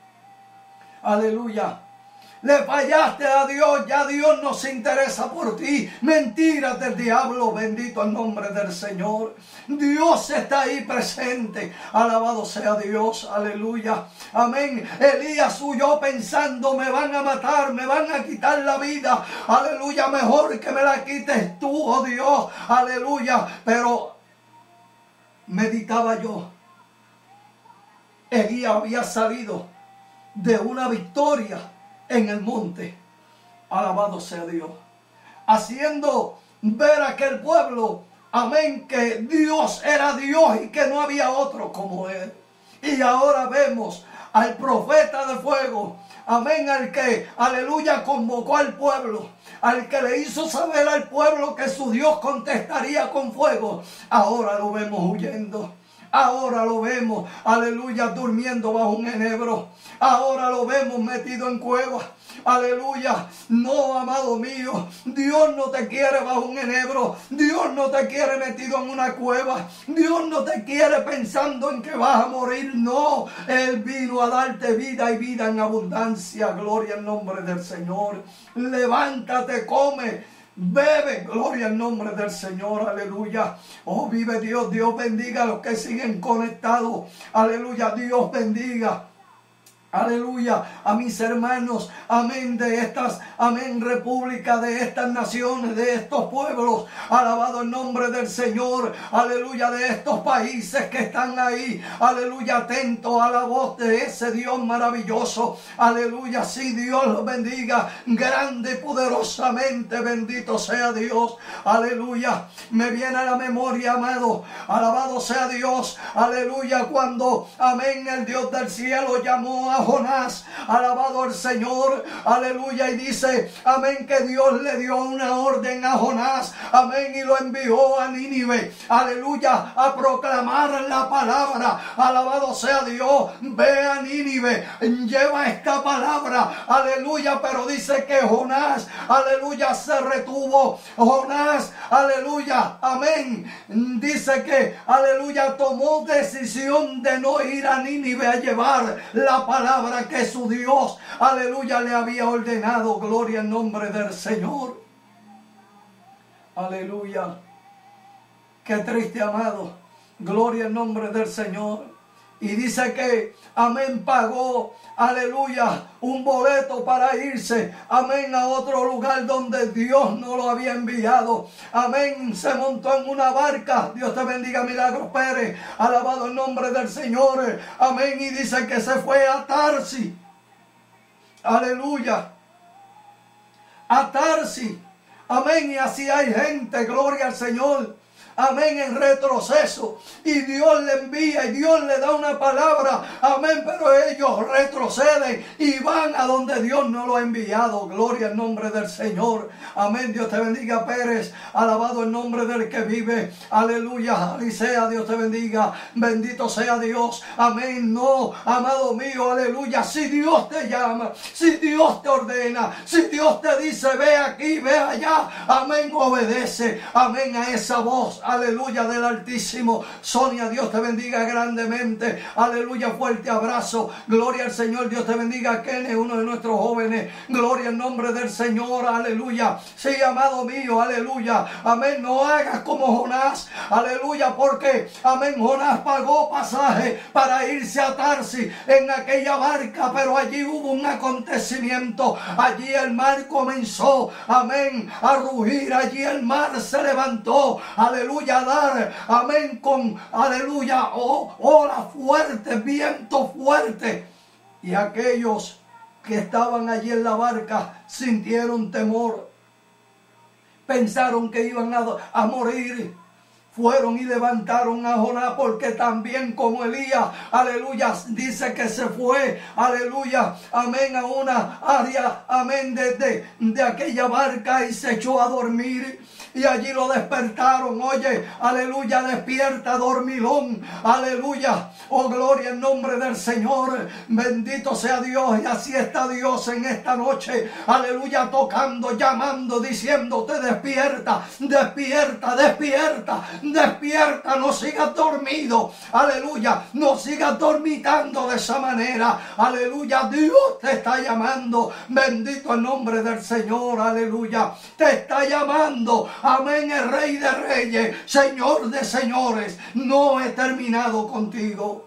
aleluya. Le fallaste a Dios, ya Dios no se interesa por ti. Mentiras del diablo, bendito el nombre del Señor. Dios está ahí presente. Alabado sea Dios, aleluya. Amén. Elías huyó pensando, me van a matar, me van a quitar la vida. Aleluya, mejor que me la quites tú, oh Dios. Aleluya. Pero meditaba yo. Elías había salido de una victoria en el monte, alabado sea Dios, haciendo ver a aquel pueblo, amén, que Dios era Dios y que no había otro como Él. Y ahora vemos al profeta de fuego, amén, al que, aleluya, convocó al pueblo, al que le hizo saber al pueblo que su Dios contestaría con fuego. Ahora lo vemos huyendo. Ahora lo vemos, aleluya, durmiendo bajo un enebro. Ahora lo vemos metido en cuevas. Aleluya. No, amado mío, Dios no te quiere bajo un enebro. Dios no te quiere metido en una cueva. Dios no te quiere pensando en que vas a morir. No, Él vino a darte vida y vida en abundancia. Gloria al nombre del Señor. Levántate, come, bebe, gloria al nombre del Señor, aleluya. Oh, vive Dios, Dios bendiga a los que siguen conectados, aleluya, Dios bendiga. Aleluya, a mis hermanos, amén, de estas, amén, república, de estas naciones, de estos pueblos, alabado el nombre del Señor, aleluya, de estos países que están ahí, aleluya, atentos a la voz de ese Dios maravilloso, aleluya, sí, Dios los bendiga, grande y poderosamente, bendito sea Dios, aleluya. Me viene a la memoria, amado, alabado sea Dios, aleluya, cuando, amén, el Dios del cielo llamó a a Jonás. Alabado el Señor, aleluya. Y dice, amén, que Dios le dio una orden a Jonás, amén, y lo envió a Nínive, aleluya, a proclamar la palabra. Alabado sea Dios. Ve a Nínive, lleva esta palabra, aleluya. Pero dice que Jonás, aleluya, se retuvo. Jonás, aleluya, amén, dice que, aleluya, tomó decisión de no ir a Nínive a llevar la palabra que su Dios, aleluya, le había ordenado. Gloria al nombre del Señor. Aleluya. Qué triste, amado. Gloria al nombre del Señor. Y dice que, amén, pagó, aleluya, un boleto para irse, amén, a otro lugar donde Dios no lo había enviado. Amén, se montó en una barca. Dios te bendiga, Milagros Pérez. Alabado el nombre del Señor. Amén, y dice que se fue a Tarsis. Aleluya. A Tarsis. Amén, y así hay gente, gloria al Señor, amén, en retroceso. Y Dios le envía y Dios le da una palabra, amén, pero ellos retroceden y van a donde Dios no lo ha enviado. Gloria al nombre del Señor. Amén. Dios te bendiga, Pérez. Alabado el nombre del que vive. Aleluya. Alicia, Dios te bendiga. Bendito sea Dios. Amén. No, amado mío, aleluya. Si Dios te llama, si Dios te ordena, si Dios te dice, ve aquí, ve allá, amén, obedece, amén, a esa voz, aleluya, del Altísimo. Sonia, Dios te bendiga grandemente. Aleluya, fuerte abrazo. Gloria al Señor. Dios te bendiga, Kenneth, uno de nuestros jóvenes. Gloria al nombre del Señor. Aleluya. Sí, amado mío, aleluya. Amén. No hagas como Jonás. Aleluya, porque, amén, Jonás pagó pasaje para irse a Tarsis en aquella barca, pero allí hubo un acontecimiento. Allí el mar comenzó, amén, a rugir. Allí el mar se levantó. Aleluya, a dar, amén, con, aleluya, oh, ola fuerte, viento fuerte. Y aquellos que estaban allí en la barca sintieron temor. Pensaron que iban a, a morir. Fueron y levantaron a Jonás, porque también como Elías, aleluya, dice que se fue, aleluya, amén, a una área, amén, de, de, de aquella barca y se echó a dormir. Y allí lo despertaron. Oye, aleluya, despierta, dormilón, aleluya, oh gloria en nombre del Señor. Bendito sea Dios. Y así está Dios en esta noche, aleluya, tocando, llamando, diciéndote, despierta, despierta, despierta, despierta, no sigas dormido, aleluya, no sigas dormitando de esa manera, aleluya. Dios te está llamando. Bendito el nombre del Señor, aleluya, te está llamando. Amén, el Rey de Reyes, Señor de Señores. No he terminado contigo.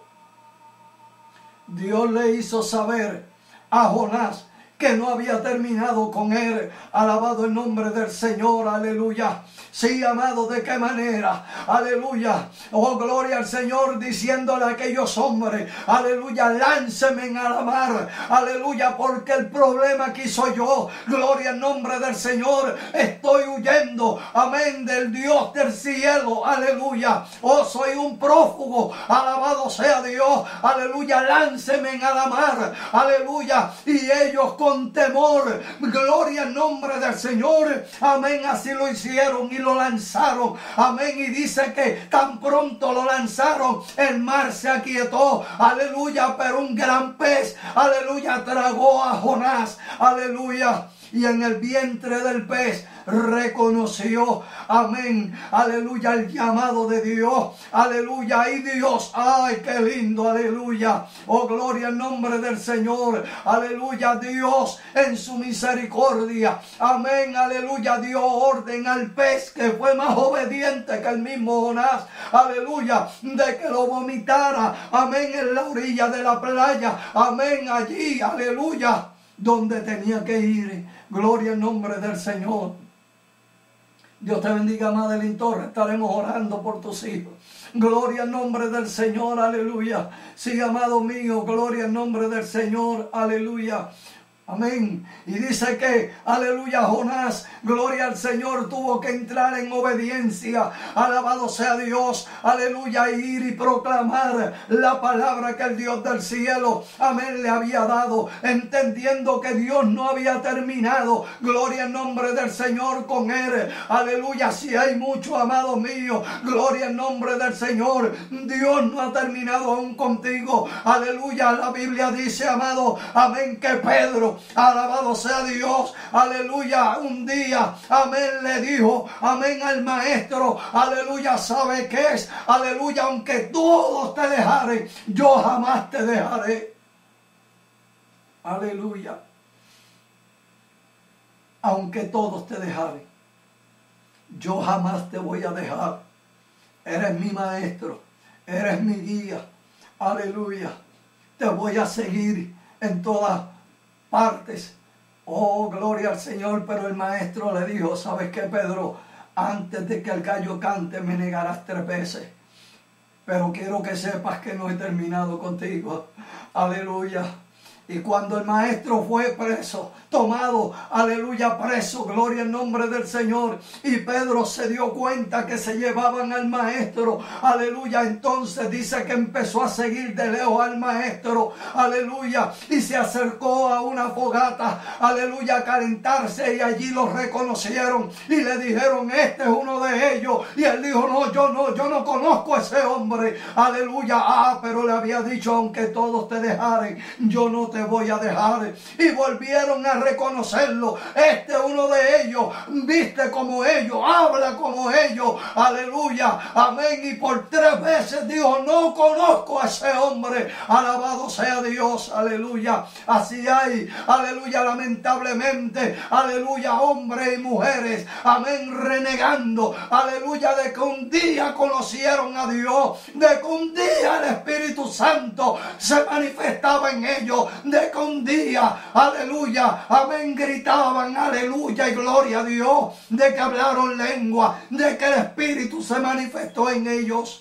Dios le hizo saber a Jonás que no había terminado con él. Alabado el nombre del Señor, aleluya. Sí, amado, ¿de qué manera? Aleluya. Oh, gloria al Señor, diciéndole a aquellos hombres, aleluya, lánceme a la mar, aleluya, porque el problema aquí soy yo. Gloria al nombre del Señor. Estoy huyendo, amén, del Dios del cielo, aleluya. Oh, soy un prófugo, alabado sea Dios, aleluya, lánceme a la mar, aleluya. Y ellos con temor, gloria al nombre del Señor, amén, así lo hicieron y lo lanzaron, amén. Y dice que tan pronto lo lanzaron, el mar se aquietó, aleluya, pero un gran pez, aleluya, tragó a Jonás, aleluya. Y en el vientre del pez reconoció, amén, aleluya, el llamado de Dios, aleluya. Y Dios, ay, qué lindo, aleluya, oh, gloria al nombre del Señor, aleluya. Dios en su misericordia, amén, aleluya, dio orden al pez, que fue más obediente que el mismo Jonás, aleluya, de que lo vomitara, amén, en la orilla de la playa, amén, allí, aleluya, donde tenía que ir. Gloria al nombre del Señor. Dios te bendiga, Madeline Torres. Estaremos orando por tus hijos. Gloria al nombre del Señor, aleluya. Sí, amado mío, gloria al nombre del Señor, aleluya. Amén. Y dice que, aleluya, Jonás, gloria al Señor, tuvo que entrar en obediencia. Alabado sea Dios, aleluya, e ir y proclamar la palabra que el Dios del cielo, amén, le había dado, entendiendo que Dios no había terminado. Gloria al nombre del Señor con él. Aleluya, si hay mucho, amado mío, gloria al nombre del Señor. Dios no ha terminado aún contigo. Aleluya, la Biblia dice, amado, amén, que Pedro, alabado sea Dios, aleluya, un día, amén, le dijo, amén, al maestro, aleluya, ¿sabe qué es? Aleluya, aunque todos te dejaren, yo jamás te dejaré. Aleluya. Aunque todos te dejaren, yo jamás te voy a dejar. Eres mi maestro, eres mi guía. Aleluya. Te voy a seguir en todas partes. Oh, gloria al Señor. Pero el maestro le dijo, ¿sabes qué, Pedro? Antes de que el gallo cante me negarás tres veces. Pero quiero que sepas que no he terminado contigo. Aleluya. Y cuando el maestro fue preso, tomado, aleluya, preso, gloria al nombre del Señor, y Pedro se dio cuenta que se llevaban al maestro, aleluya, entonces dice que empezó a seguir de lejos al maestro, aleluya, y se acercó a una fogata, aleluya, a calentarse, y allí los reconocieron y le dijeron, este es uno de ellos, y él dijo, no, yo no, yo no conozco a ese hombre, aleluya, ah, pero le había dicho, aunque todos te dejaren, yo no te te voy a dejar. Y volvieron a reconocerlo. Este es uno de ellos, viste como ellos, habla como ellos, aleluya, amén. Y por tres veces dijo, no conozco a ese hombre. Alabado sea Dios, aleluya. Así hay, aleluya, lamentablemente, aleluya, hombres y mujeres, amén, renegando, aleluya, de que un día conocieron a Dios, de que un día el Espíritu Santo se manifestaba en ellos, de que un día, aleluya, amén, gritaban, aleluya y gloria a Dios, de que hablaron lengua, de que el Espíritu se manifestó en ellos,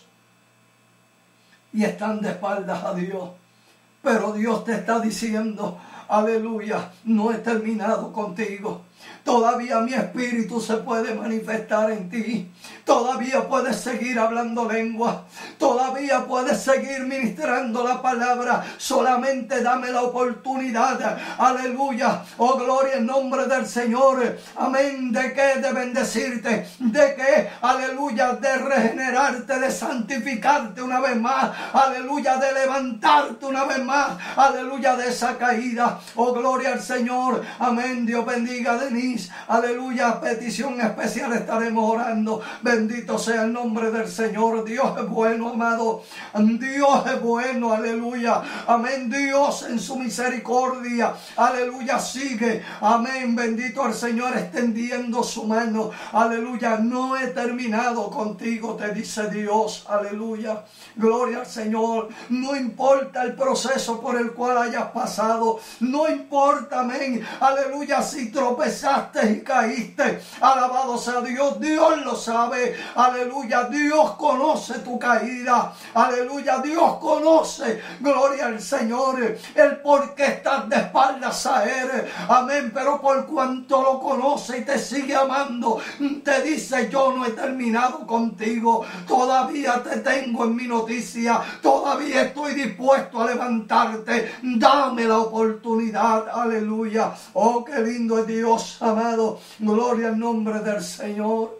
y están de espaldas a Dios. Pero Dios te está diciendo, aleluya, no he terminado contigo. Todavía mi espíritu se puede manifestar en ti. Todavía puedes seguir hablando lengua. Todavía puedes seguir ministrando la palabra. Solamente dame la oportunidad. Aleluya. Oh, gloria en nombre del Señor. Amén. ¿De qué? De bendecirte. ¿De qué? Aleluya. De regenerarte, de santificarte una vez más. Aleluya. De levantarte una vez más. Aleluya. De esa caída. Oh, gloria al Señor. Amén. Dios bendiga de mí. Aleluya, petición especial estaremos orando. Bendito sea el nombre del Señor. Dios es bueno, amado. Dios es bueno, aleluya. Amén. Dios en su misericordia, aleluya, sigue. Amén. Bendito el Señor extendiendo su mano. Aleluya. No he terminado contigo, te dice Dios. Aleluya. Gloria al Señor. No importa el proceso por el cual hayas pasado. No importa, amén. Aleluya, si tropezaste y caíste, alabado sea Dios, Dios lo sabe, aleluya, Dios conoce tu caída, aleluya, Dios conoce, gloria al Señor, el por qué estás de espaldas a Él, amén, pero por cuanto lo conoce y te sigue amando, te dice, yo no he terminado contigo, todavía te tengo en mi noticia, todavía estoy dispuesto a levantarte, dame la oportunidad, aleluya. Oh, qué lindo es Dios, amado, gloria al nombre del Señor,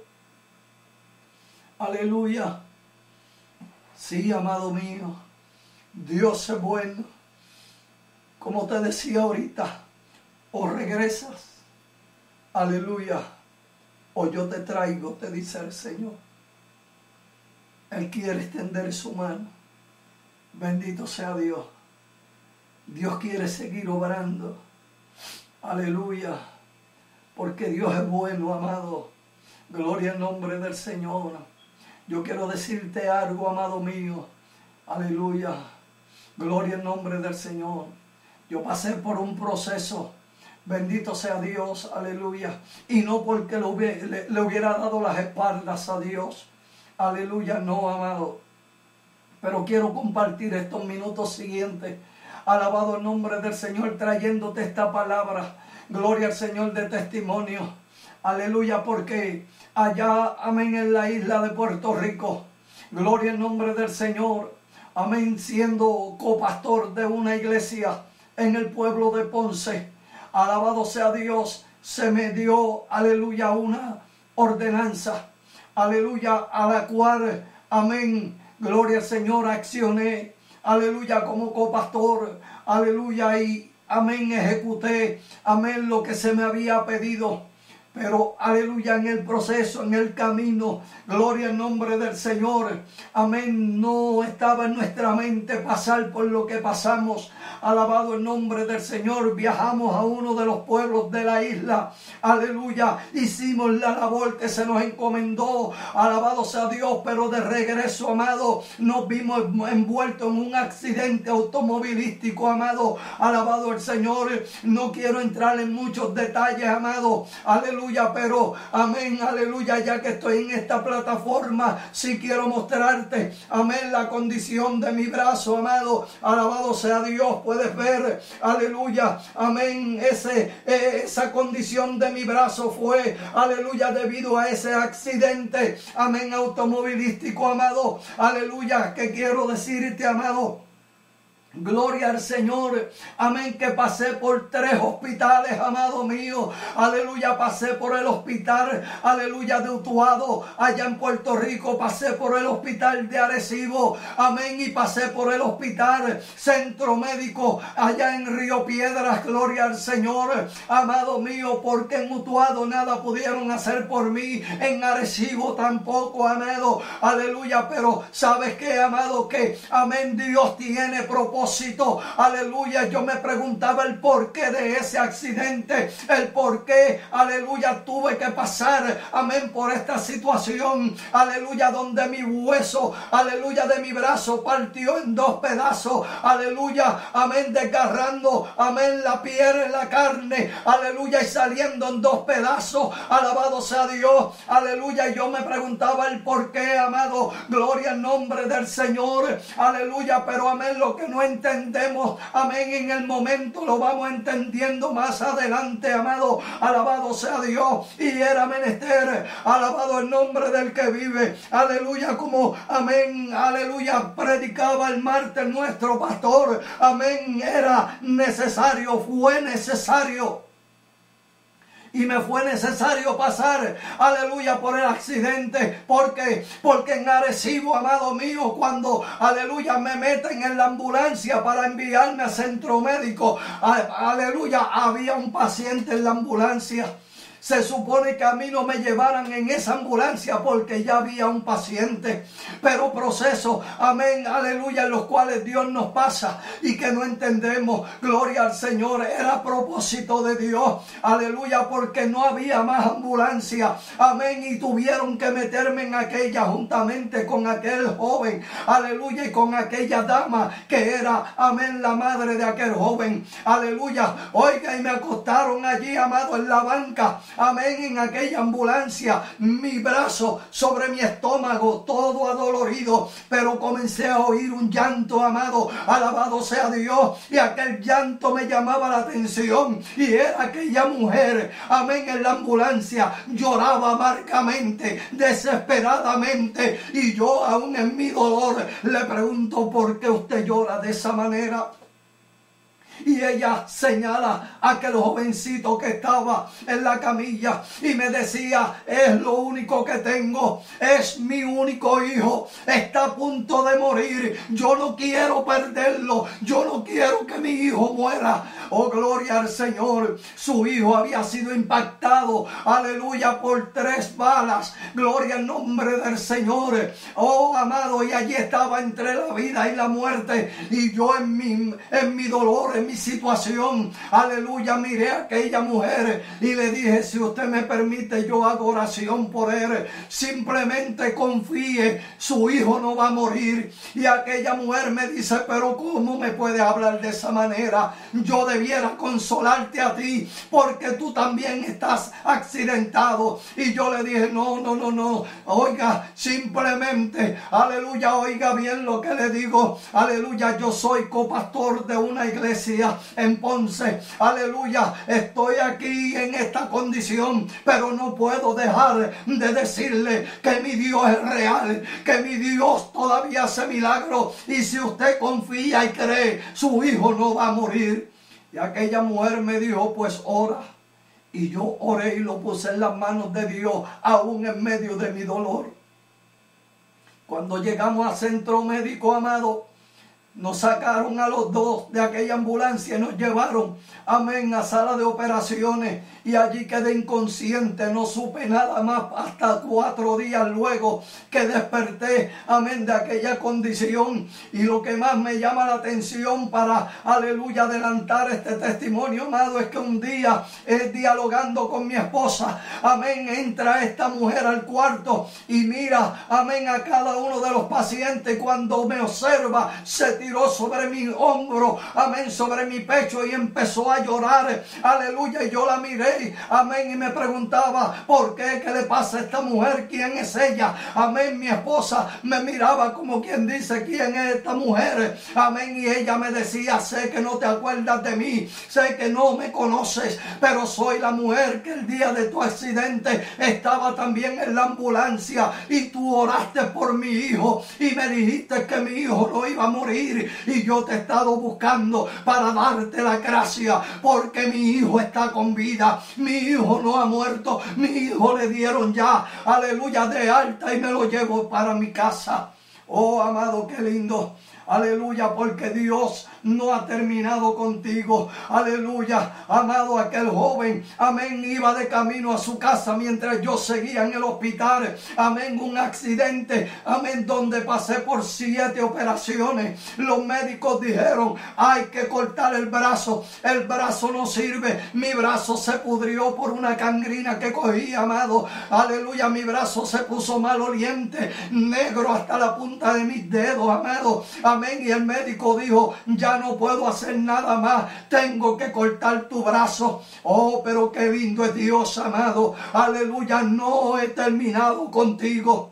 aleluya. Sí, amado mío, Dios es bueno. Como te decía ahorita, o regresas, aleluya, o yo te traigo, te dice el Señor. Él quiere extender su mano. Bendito sea Dios. Dios quiere seguir obrando. Aleluya. Porque Dios es bueno, amado. Gloria al nombre del Señor. Yo quiero decirte algo, amado mío. Aleluya. Gloria al nombre del Señor. Yo pasé por un proceso. Bendito sea Dios. Aleluya. Y no porque le hubiera, le, le hubiera dado las espaldas a Dios. Aleluya. No, amado. Pero quiero compartir estos minutos siguientes. Alabado el nombre del Señor, trayéndote esta palabra. Gloria al Señor de testimonio. Aleluya, porque allá, amén, en la isla de Puerto Rico, gloria al nombre del Señor, amén, siendo copastor de una iglesia en el pueblo de Ponce, alabado sea Dios, se me dio, aleluya, una ordenanza, aleluya, a la cual, amén, gloria al Señor, accioné, aleluya, como copastor, aleluya, y amén, ejecuté, amén, lo que se me había pedido. Pero, aleluya, en el proceso, en el camino, gloria al nombre del Señor, amén, no estaba en nuestra mente pasar por lo que pasamos. Alabado el nombre del Señor, viajamos a uno de los pueblos de la isla, aleluya, hicimos la labor que se nos encomendó, alabado sea Dios, pero de regreso, amado, nos vimos envueltos en un accidente automovilístico, amado, alabado el Señor. No quiero entrar en muchos detalles, amado, aleluya, pero amén, aleluya, ya que estoy en esta plataforma, sí quiero mostrarte, amén, la condición de mi brazo, amado, alabado sea Dios. Puedes ver, aleluya, amén, ese, eh, esa condición de mi brazo fue, aleluya, debido a ese accidente, amén, automovilístico, amado, aleluya, que quiero decirte, amado, gloria al Señor, amén, que pasé por tres hospitales, amado mío, aleluya, pasé por el hospital, aleluya, de Utuado, allá en Puerto Rico, pasé por el hospital de Arecibo, amén, y pasé por el hospital Centro Médico, allá en Río Piedras, gloria al Señor, amado mío, porque en Utuado nada pudieron hacer por mí, en Arecibo tampoco, amado, aleluya, pero ¿sabes qué, amado? Que, amén, Dios tiene propósito. Aleluya, yo me preguntaba el porqué de ese accidente, el porqué, aleluya, tuve que pasar, amén, por esta situación, aleluya, donde mi hueso, aleluya, de mi brazo partió en dos pedazos, aleluya, amén, desgarrando, amén, la piel, la carne, aleluya, y saliendo en dos pedazos, alabado sea Dios, aleluya, y yo me preguntaba el porqué, amado, gloria al nombre del Señor, aleluya, pero amén, lo que no entendemos, amén, en el momento lo vamos entendiendo más adelante, amado, alabado sea Dios. Y era menester, alabado el nombre del que vive, aleluya, como, amén, aleluya, predicaba el martes nuestro pastor, amén, era necesario, fue necesario. Y me fue necesario pasar, aleluya, por el accidente. Porque, porque en Arecibo, amado mío, cuando, aleluya, me meten en la ambulancia para enviarme a Centro Médico, aleluya, había un paciente en la ambulancia. Se supone que a mí no me llevaran en esa ambulancia porque ya había un paciente. Pero procesos, amén, aleluya, en los cuales Dios nos pasa y que no entendemos. Gloria al Señor, era propósito de Dios. Aleluya, porque no había más ambulancia. Amén, y tuvieron que meterme en aquella juntamente con aquel joven. Aleluya, y con aquella dama que era, amén, la madre de aquel joven. Aleluya, oiga, y me acostaron allí, amado, en la banca. Amén, en aquella ambulancia, mi brazo sobre mi estómago, todo adolorido, pero comencé a oír un llanto, amado, alabado sea Dios, y aquel llanto me llamaba la atención, y era aquella mujer, amén, en la ambulancia, lloraba amargamente, desesperadamente, y yo aún en mi dolor le pregunto, ¿por qué usted llora de esa manera? Y ella señala a aquel jovencito que estaba en la camilla y me decía, es lo único que tengo, es mi único hijo, está a punto de morir, yo no quiero perderlo, yo no quiero que mi hijo muera. Oh, gloria al Señor. Su hijo había sido impactado, aleluya, por tres balas. Gloria al nombre del Señor. Oh, amado, y allí estaba entre la vida y la muerte, y yo en mi, en mi dolor, en mi situación. Aleluya, miré a aquella mujer y le dije, si usted me permite, yo hago oración por él. Simplemente confíe, su hijo no va a morir. Y aquella mujer me dice, pero ¿cómo me puede hablar de esa manera? Yo debiera consolarte a ti, porque tú también estás accidentado. Y yo le dije, no, no, no, no. Oiga, simplemente, aleluya, oiga bien lo que le digo. Aleluya, yo soy copastor de una iglesia en Ponce. Aleluya, estoy aquí en esta condición, pero no puedo dejar de decirle que mi Dios es real, que mi Dios todavía hace milagros. Y si usted confía y cree, su hijo no va a morir. Y aquella mujer me dijo, pues ora. Y yo oré y lo puse en las manos de Dios, aún en medio de mi dolor. Cuando llegamos al centro médico, amado, nos sacaron a los dos de aquella ambulancia y nos llevaron, amén, a sala de operaciones. Y allí quedé inconsciente, no supe nada más hasta cuatro días luego que desperté, amén, de aquella condición. Y lo que más me llama la atención para, aleluya, adelantar este testimonio, amado, es que un día, eh, dialogando con mi esposa, amén, entra esta mujer al cuarto y mira, amén, a cada uno de los pacientes. Cuando me observa, se tiró sobre mi hombro, amén, sobre mi pecho y empezó a llorar, aleluya. Y yo la miré, amén, y me preguntaba, ¿por qué? ¿Qué le pasa a esta mujer? ¿Quién es ella? Amén. Mi esposa me miraba como quien dice, ¿quién es esta mujer? Amén. Y ella me decía, sé que no te acuerdas de mí, sé que no me conoces, pero soy la mujer que el día de tu accidente estaba también en la ambulancia y tú oraste por mi hijo y me dijiste que mi hijo no iba a morir, y yo te he estado buscando para darte la gracia porque mi hijo está con vida. Mi hijo no ha muerto, mi hijo le dieron ya, aleluya, de alta y me lo llevo para mi casa. Oh, amado, qué lindo. Aleluya, porque Dios no ha terminado contigo. Aleluya, amado, aquel joven, amén, iba de camino a su casa mientras yo seguía en el hospital. Amén, un accidente, amén, donde pasé por siete operaciones. Los médicos dijeron, hay que cortar el brazo. El brazo no sirve. Mi brazo se pudrió por una gangrena que cogí, amado. Aleluya, mi brazo se puso maloliente, negro hasta la punta de mis dedos, amado. Amén. Y el médico dijo, ya no puedo hacer nada más, tengo que cortar tu brazo. Oh, pero qué lindo es Dios, amado. Aleluya, no he terminado contigo.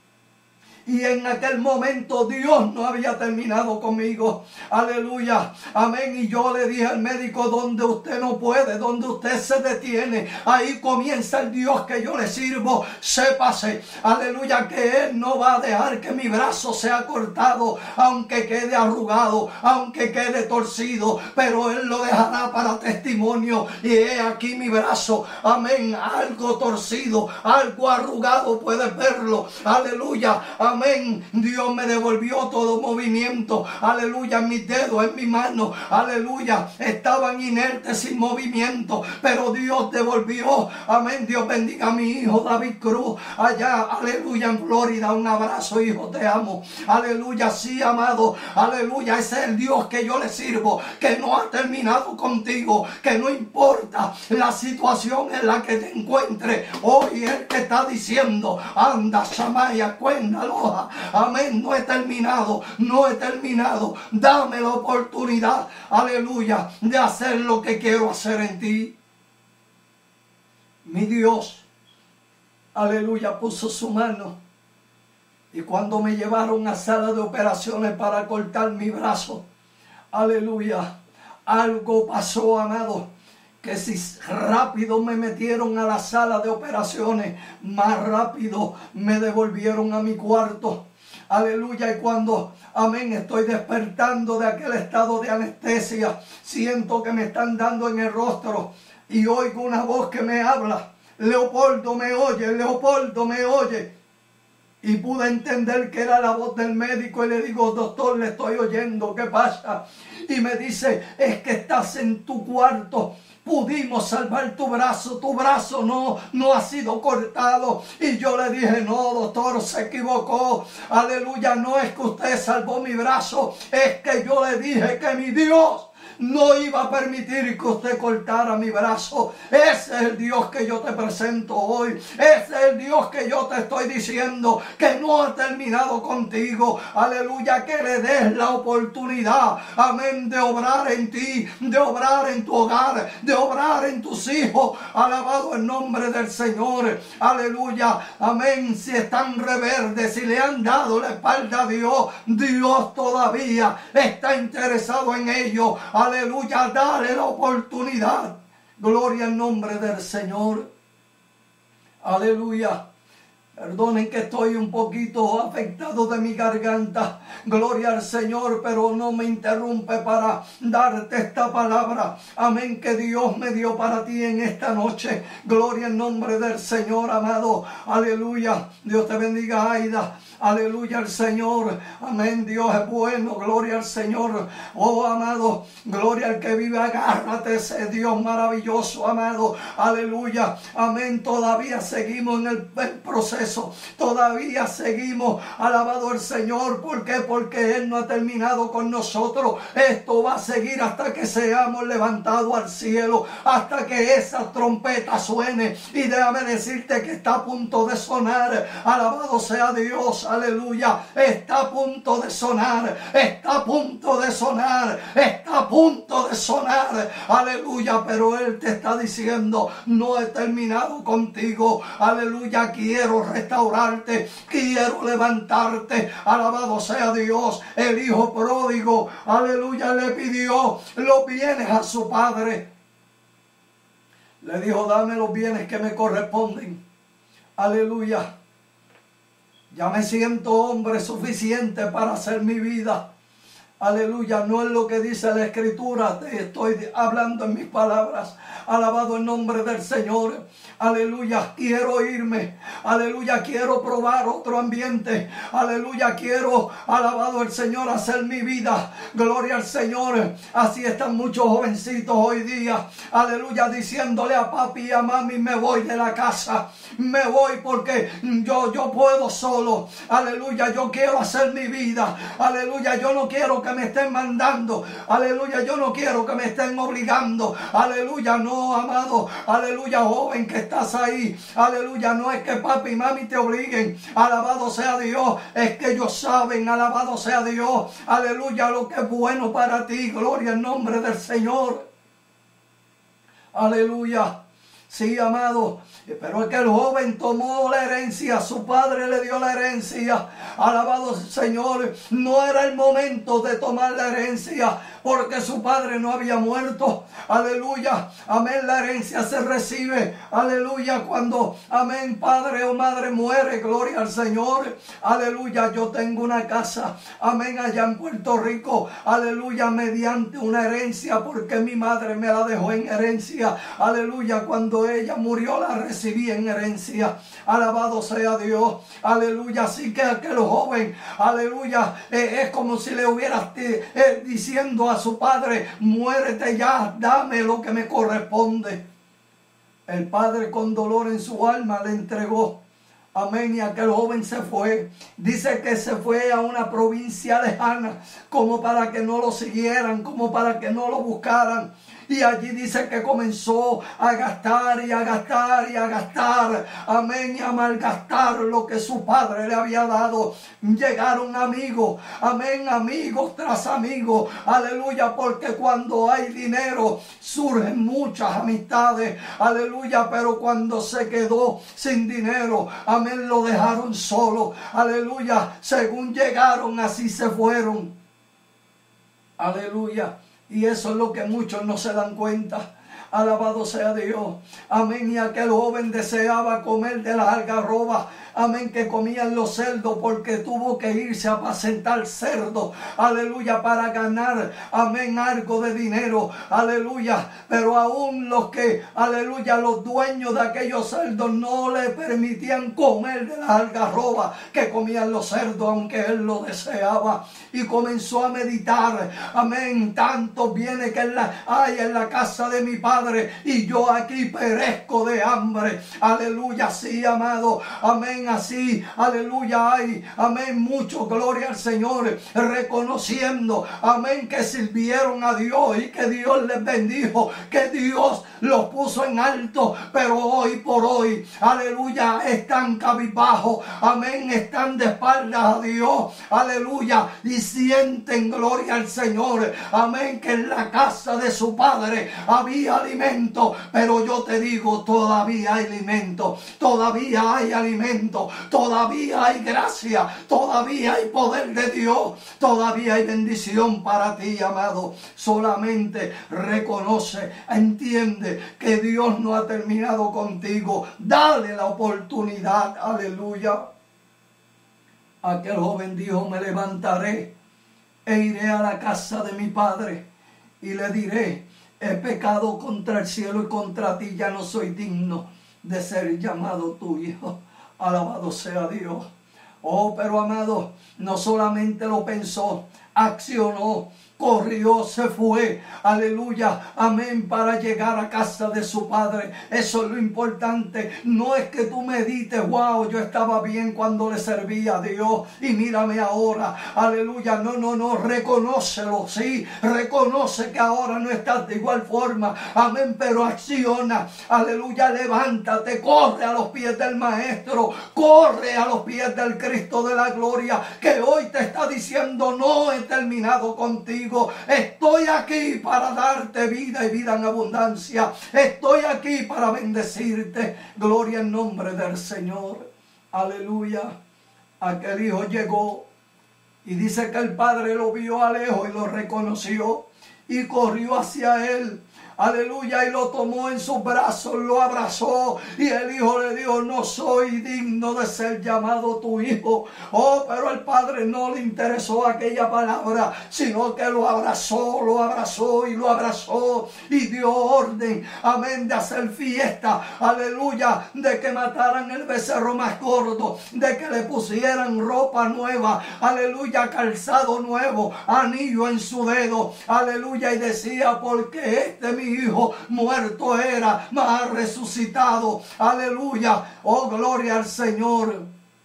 Y en aquel momento Dios no había terminado conmigo. Aleluya. Amén. Y yo le dije al médico, donde usted no puede, donde usted se detiene, ahí comienza el Dios que yo le sirvo. Sépase, aleluya, que Él no va a dejar que mi brazo sea cortado, aunque quede arrugado, aunque quede torcido, pero Él lo dejará para testimonio. Y he aquí mi brazo, amén, algo torcido, algo arrugado, puedes verlo. Aleluya. Amén. Amén. Dios me devolvió todo movimiento. Aleluya. Mis dedos, en mi mano. Aleluya. Estaban inertes, sin movimiento. Pero Dios devolvió. Amén. Dios bendiga a mi hijo David Cruz. Allá, aleluya, en Florida. Un abrazo, hijo. Te amo. Aleluya. Sí, amado. Aleluya. Ese es el Dios que yo le sirvo. Que no ha terminado contigo. Que no importa la situación en la que te encuentres. Hoy Él te está diciendo, anda, Shamaya, cuéntalo. Amén, no he terminado, no he terminado. Dame la oportunidad, aleluya, de hacer lo que quiero hacer en ti. Mi Dios, aleluya, puso su mano. Y cuando me llevaron a sala de operaciones para cortar mi brazo, aleluya, algo pasó, amado, que si rápido me metieron a la sala de operaciones, más rápido me devolvieron a mi cuarto. Aleluya. Y cuando, amén, estoy despertando de aquel estado de anestesia, siento que me están dando en el rostro y oigo una voz que me habla. Leopoldo, me oye, Leopoldo, me oye. Y pude entender que era la voz del médico y le digo, doctor, le estoy oyendo, ¿qué pasa? Y me dice, es que estás en tu cuarto. Pudimos salvar tu brazo, tu brazo no, no ha sido cortado. Y yo le dije, no, doctor, se equivocó. Aleluya, no es que usted salvó mi brazo, es que yo le dije que mi Dios no iba a permitir que usted cortara mi brazo. Ese es el Dios que yo te presento hoy. Ese es el Dios que yo te estoy diciendo que no ha terminado contigo. Aleluya, que le des la oportunidad, amén, de obrar en ti, de obrar en tu hogar, de obrar en tus hijos. Alabado el nombre del Señor. Aleluya, amén. Si están reverdes, si le han dado la espalda a Dios, Dios todavía está interesado en ellos. Aleluya, dale la oportunidad. Gloria al nombre del Señor. Aleluya. Perdonen que estoy un poquito afectado de mi garganta. Gloria al Señor, pero no me interrumpe para darte esta palabra. Amén, que Dios me dio para ti en esta noche. Gloria al nombre del Señor, amado. Aleluya. Dios te bendiga, Aida. Aleluya al Señor. Amén. Dios es bueno. Gloria al Señor. Oh, amado. Gloria al que vive. Agárrate ese Dios maravilloso, amado. Aleluya. Amén. Todavía seguimos en el, el proceso. Todavía seguimos. Alabado el Señor. ¿Por qué? Porque Él no ha terminado con nosotros. Esto va a seguir hasta que seamos levantados al cielo. Hasta que esa trompeta suene. Y déjame decirte que está a punto de sonar. Alabado sea Dios. Aleluya, está a punto de sonar, está a punto de sonar, está a punto de sonar, aleluya, pero Él te está diciendo, no he terminado contigo, aleluya, quiero restaurarte, quiero levantarte, alabado sea Dios. El hijo pródigo, aleluya, le pidió los bienes a su padre, le dijo, dame los bienes que me corresponden, aleluya. Ya me siento hombre suficiente para hacer mi vida. Aleluya, no es lo que dice la Escritura, te estoy hablando en mis palabras. Alabado el nombre del Señor. Aleluya, quiero irme. Aleluya, quiero probar otro ambiente. Aleluya, quiero, alabado el Señor, hacer mi vida. Gloria al Señor. Así están muchos jovencitos hoy día. Aleluya, diciéndole a papi y a mami, me voy de la casa. Me voy porque yo, yo puedo solo. Aleluya, yo quiero hacer mi vida. Aleluya, yo no quiero que me estén mandando. Aleluya, yo no quiero que me estén obligando. Aleluya, no, amado. Aleluya, joven que estás ahí. Aleluya, no es que papi y mami te obliguen. Alabado sea Dios. Es que ellos saben, alabado sea Dios. Aleluya, lo que es bueno para ti. Gloria al nombre del Señor. Aleluya. Sí, amado. Pero es que el joven tomó la herencia, su padre le dio la herencia. Alabado Señor, no era el momento de tomar la herencia porque su padre no había muerto. Aleluya, amén, la herencia se recibe. Aleluya, cuando, amén, padre o madre muere, gloria al Señor. Aleluya, yo tengo una casa, amén, allá en Puerto Rico. Aleluya, mediante una herencia porque mi madre me la dejó en herencia. Aleluya, cuando ella murió la recibí en herencia. Alabado sea Dios. Aleluya. Así que aquel joven, aleluya, eh, es como si le hubieras eh, eh, diciendo a su padre, muérete ya, dame lo que me corresponde. El padre con dolor en su alma le entregó. Amén, y aquel joven se fue. Dice que se fue a una provincia lejana, como para que no lo siguieran, como para que no lo buscaran. Y allí dice que comenzó a gastar y a gastar y a gastar. Amén, y a malgastar lo que su padre le había dado. Llegaron amigos, amén, amigos tras amigos. Aleluya, porque cuando hay dinero surgen muchas amistades. Aleluya, pero cuando se quedó sin dinero, amén, lo dejaron solo. Aleluya, según llegaron, así se fueron. Aleluya. Y eso es lo que muchos no se dan cuenta. Alabado sea Dios. Amén. Y aquel joven deseaba comer de las algarrobas. Amén. Que comían los cerdos porque tuvo que irse a apacentar cerdos. Aleluya. Para ganar. Amén. Algo de dinero. Aleluya. Pero aún los que, aleluya, los dueños de aquellos cerdos no le permitían comer de las algarrobas que comían los cerdos, aunque él lo deseaba. Y comenzó a meditar. Amén. Tantos bienes que en la, hay en la casa de mi padre. Y yo aquí perezco de hambre. Aleluya, sí, amado. Amén. amén, así, aleluya, hay, amén, mucho, gloria al Señor, reconociendo, amén, que sirvieron a Dios y que Dios les bendijo, que Dios los puso en alto, pero hoy por hoy, aleluya, están cabizbajos, amén, están de espaldas a Dios, aleluya, y sienten, gloria al Señor, amén, que en la casa de su Padre había alimento, pero yo te digo, todavía hay alimento, todavía hay alimento, todavía hay gracia, todavía hay poder de Dios, todavía hay bendición para ti, amado. Solamente reconoce, entiende que Dios no ha terminado contigo. Dale la oportunidad, aleluya. Aquel joven dijo, me levantaré e iré a la casa de mi padre y le diré, he pecado contra el cielo y contra ti, ya no soy digno de ser llamado tu hijo. Alabado sea Dios. Oh, pero amado, no solamente lo pensó, accionó, corrió, se fue, aleluya, amén, para llegar a casa de su padre. Eso es lo importante. No es que tú medites, wow, yo estaba bien cuando le servía a Dios y mírame ahora, aleluya. No, no, no, reconócelo, sí, reconoce que ahora no estás de igual forma, amén, pero acciona, aleluya, levántate, corre a los pies del Maestro, corre a los pies del Cristo de la gloria, que hoy te está diciendo, no he terminado contigo. Estoy aquí para darte vida y vida en abundancia. Estoy aquí para bendecirte. Gloria en nombre del Señor. Aleluya. Aquel hijo llegó y dice que el padre lo vio a lejos y lo reconoció y corrió hacia él. Aleluya, y lo tomó en sus brazos, lo abrazó y el hijo le dijo, no soy digno de ser llamado tu hijo. Oh, pero el padre no le interesó aquella palabra, sino que lo abrazó, lo abrazó y lo abrazó y dio orden, amén, de hacer fiesta, aleluya, de que mataran el becerro más gordo, de que le pusieran ropa nueva, aleluya, calzado nuevo, anillo en su dedo, aleluya, y decía, porque este mi hijo muerto era, mas ha resucitado, aleluya, oh gloria al Señor.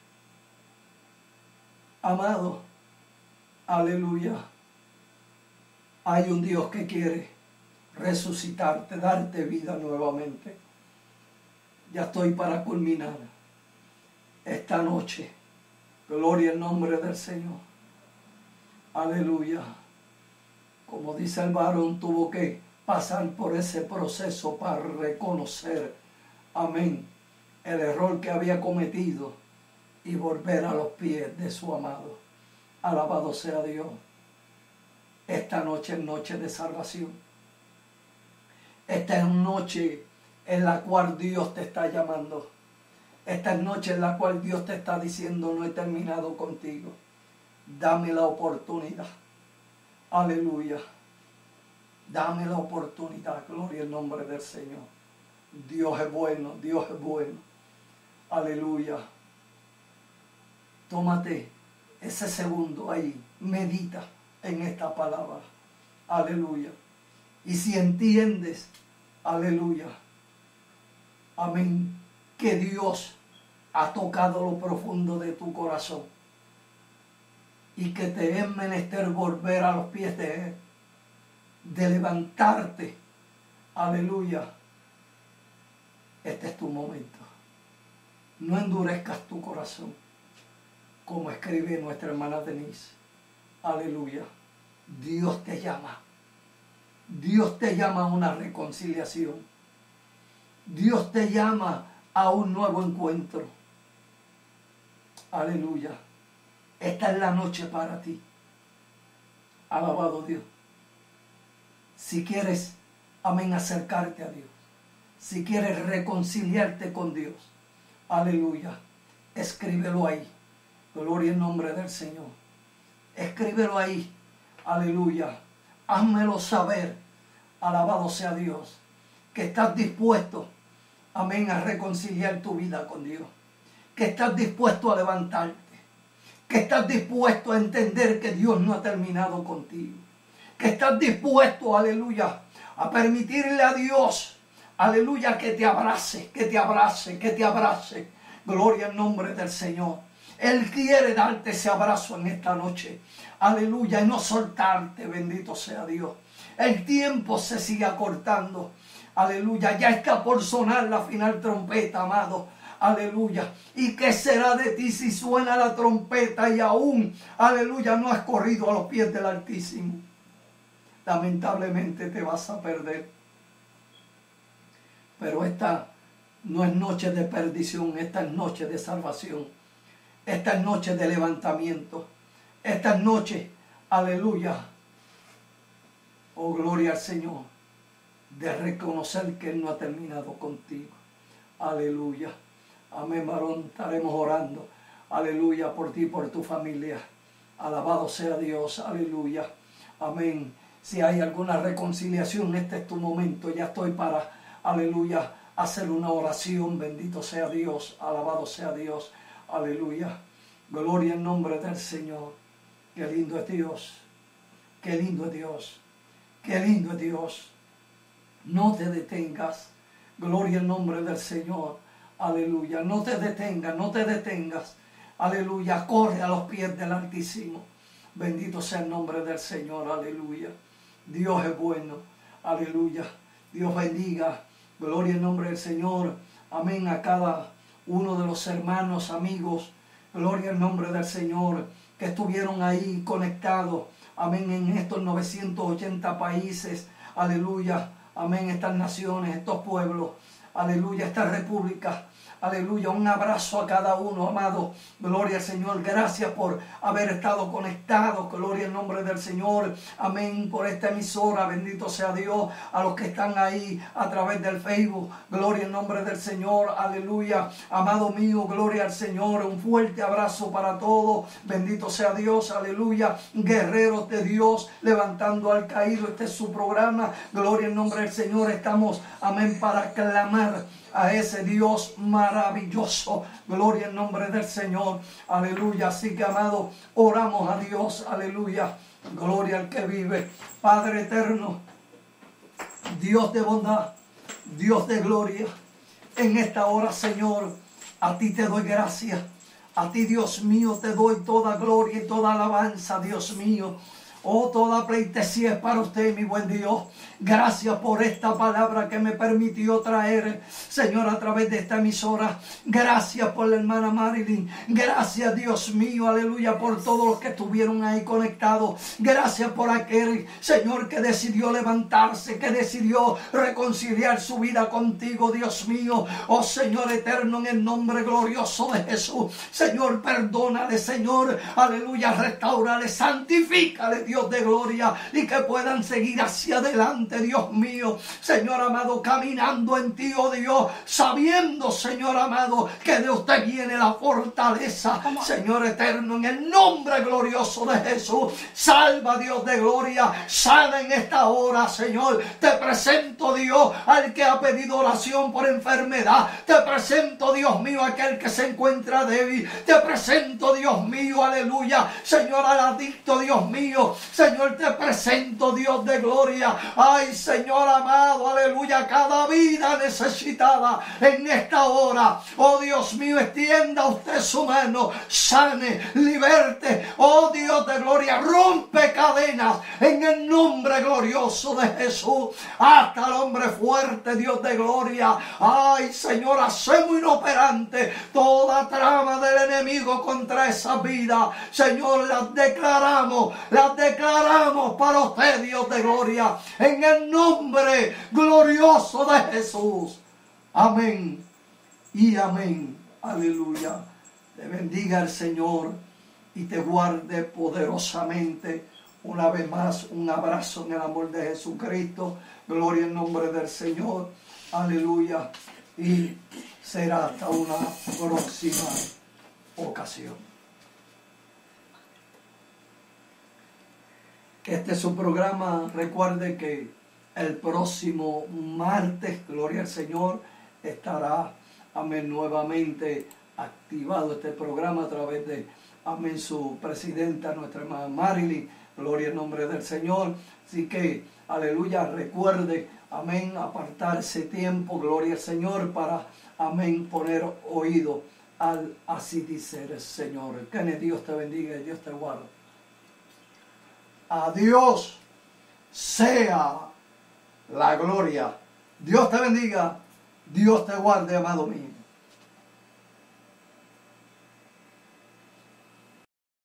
Amado, aleluya, hay un Dios que quiere resucitarte, darte vida nuevamente. Ya estoy para culminar esta noche, gloria al nombre del Señor, aleluya. Como dice el varón, tuvo que pasar por ese proceso para reconocer, amén, el error que había cometido y volver a los pies de su amado. Alabado sea Dios. Esta noche es noche de salvación. Esta es noche en la cual Dios te está llamando. Esta es noche en la cual Dios te está diciendo, no he terminado contigo. Dame la oportunidad. Aleluya. Dame la oportunidad, gloria al nombre del Señor. Dios es bueno, Dios es bueno. Aleluya. Tómate ese segundo ahí, medita en esta palabra. Aleluya. Y si entiendes, aleluya, amén, que Dios ha tocado lo profundo de tu corazón y que te es menester volver a los pies de Él, de levantarte, aleluya, este es tu momento. No endurezcas tu corazón, como escribe nuestra hermana Denise, aleluya. Dios te llama, Dios te llama a una reconciliación, Dios te llama a un nuevo encuentro, aleluya. Esta es la noche para ti, alabado Dios. Si quieres, amén, acercarte a Dios, si quieres reconciliarte con Dios, aleluya, escríbelo ahí, gloria en nombre del Señor, escríbelo ahí, aleluya, házmelo saber, alabado sea Dios, que estás dispuesto, amén, a reconciliar tu vida con Dios, que estás dispuesto a levantarte, que estás dispuesto a entender que Dios no ha terminado contigo, que estás dispuesto, aleluya, a permitirle a Dios, aleluya, que te abrace, que te abrace, que te abrace, Gloria al nombre del Señor. Él quiere darte ese abrazo en esta noche. Aleluya. Y no soltarte. Bendito sea Dios. El tiempo se sigue acortando. Aleluya. Ya está por sonar la final trompeta, amado. Aleluya. ¿Y qué será de ti si suena la trompeta y aún, aleluya, no has corrido a los pies del Altísimo? Lamentablemente te vas a perder. Pero esta no es noche de perdición, esta es noche de salvación. Esta es noche de levantamiento. Esta es noche, aleluya, oh gloria al Señor, de reconocer que Él no ha terminado contigo. Aleluya. Amén, varón. Estaremos orando. Aleluya, por ti, por tu familia. Alabado sea Dios. Aleluya. Amén. Si hay alguna reconciliación, este es tu momento. Ya estoy para, aleluya, hacer una oración. Bendito sea Dios. Alabado sea Dios. Aleluya. Gloria en nombre del Señor. Qué lindo es Dios. Qué lindo es Dios. Qué lindo es Dios. No te detengas. Gloria en nombre del Señor. Aleluya. No te detengas, no te detengas. Aleluya. Corre a los pies del Altísimo. Bendito sea el nombre del Señor. Aleluya. Dios es bueno. Aleluya. Dios bendiga. Gloria en nombre del Señor. Amén a cada uno de los hermanos, amigos. Gloria en nombre del Señor. Que estuvieron ahí conectados. Amén. En estos novecientos ochenta países. Aleluya. Amén. Estas naciones, estos pueblos. Aleluya. Esta república. Aleluya, un abrazo a cada uno, amado. Gloria al Señor. Gracias por haber estado conectados. Gloria al nombre del Señor. Amén. Por esta emisora. Bendito sea Dios. A los que están ahí a través del Facebook. Gloria al nombre del Señor. Aleluya. Amado mío, gloria al Señor. Un fuerte abrazo para todos. Bendito sea Dios. Aleluya. Guerreros de Dios. Levantando al caído. Este es su programa. Gloria al nombre del Señor. Estamos, amén, para clamar a ese Dios maravilloso. Gloria en nombre del Señor. Aleluya. Así que, amado, oramos a Dios. Aleluya. Gloria al que vive. Padre eterno, Dios de bondad, Dios de gloria, en esta hora, Señor, a ti te doy gracias. A ti, Dios mío, te doy toda gloria y toda alabanza, Dios mío. Oh, toda pleitesía es para usted, mi buen Dios. Gracias por esta palabra que me permitió traer, Señor, a través de esta emisora. Gracias por la hermana Marilyn. Gracias, Dios mío, aleluya, por todos los que estuvieron ahí conectados. Gracias por aquel, Señor, que decidió levantarse, que decidió reconciliar su vida contigo, Dios mío. Oh, Señor eterno, en el nombre glorioso de Jesús. Señor, perdónale, Señor, aleluya, restáurale, santifícale, Dios de gloria, y que puedan seguir hacia adelante, Dios mío, Señor amado, caminando en ti, oh Dios, sabiendo, Señor amado, que de usted viene la fortaleza, Señor eterno, en el nombre glorioso de Jesús. Salva, Dios de gloria, sana en esta hora, Señor. Te presento, Dios, al que ha pedido oración por enfermedad. Te presento, Dios mío, aquel que se encuentra débil. Te presento, Dios mío, aleluya, Señor, al adicto, Dios mío. Señor, te presento, Dios de gloria. Ay, Señor amado, aleluya, cada vida necesitada en esta hora. Oh, Dios mío, extienda usted su mano, sane, liberte. Oh, Dios de gloria, rompe cadenas en el nombre glorioso de Jesús. Hasta el hombre fuerte, Dios de gloria. Ay, Señor, hacemos inoperante toda trama del enemigo contra esa vida. Señor, las declaramos, las declaramos para usted, Dios de gloria, en el nombre glorioso de Jesús. Amén y amén. Aleluya. Te bendiga el Señor y te guarde poderosamente. Una vez más, un abrazo en el amor de Jesucristo. Gloria en nombre del Señor. Aleluya. Y será hasta una próxima ocasión. Este es su programa. Recuerde que el próximo martes, gloria al Señor, estará, amén, nuevamente activado este programa a través de, amén, su presidenta, nuestra hermana Marilyn. Gloria al nombre del Señor. Así que, aleluya, recuerde, amén, apartar ese tiempo, gloria al Señor, para, amén, poner oído al así dice el Señor. Que Dios te bendiga y Dios te guarde. A Dios sea la gloria. Dios te bendiga, Dios te guarde, amado mío.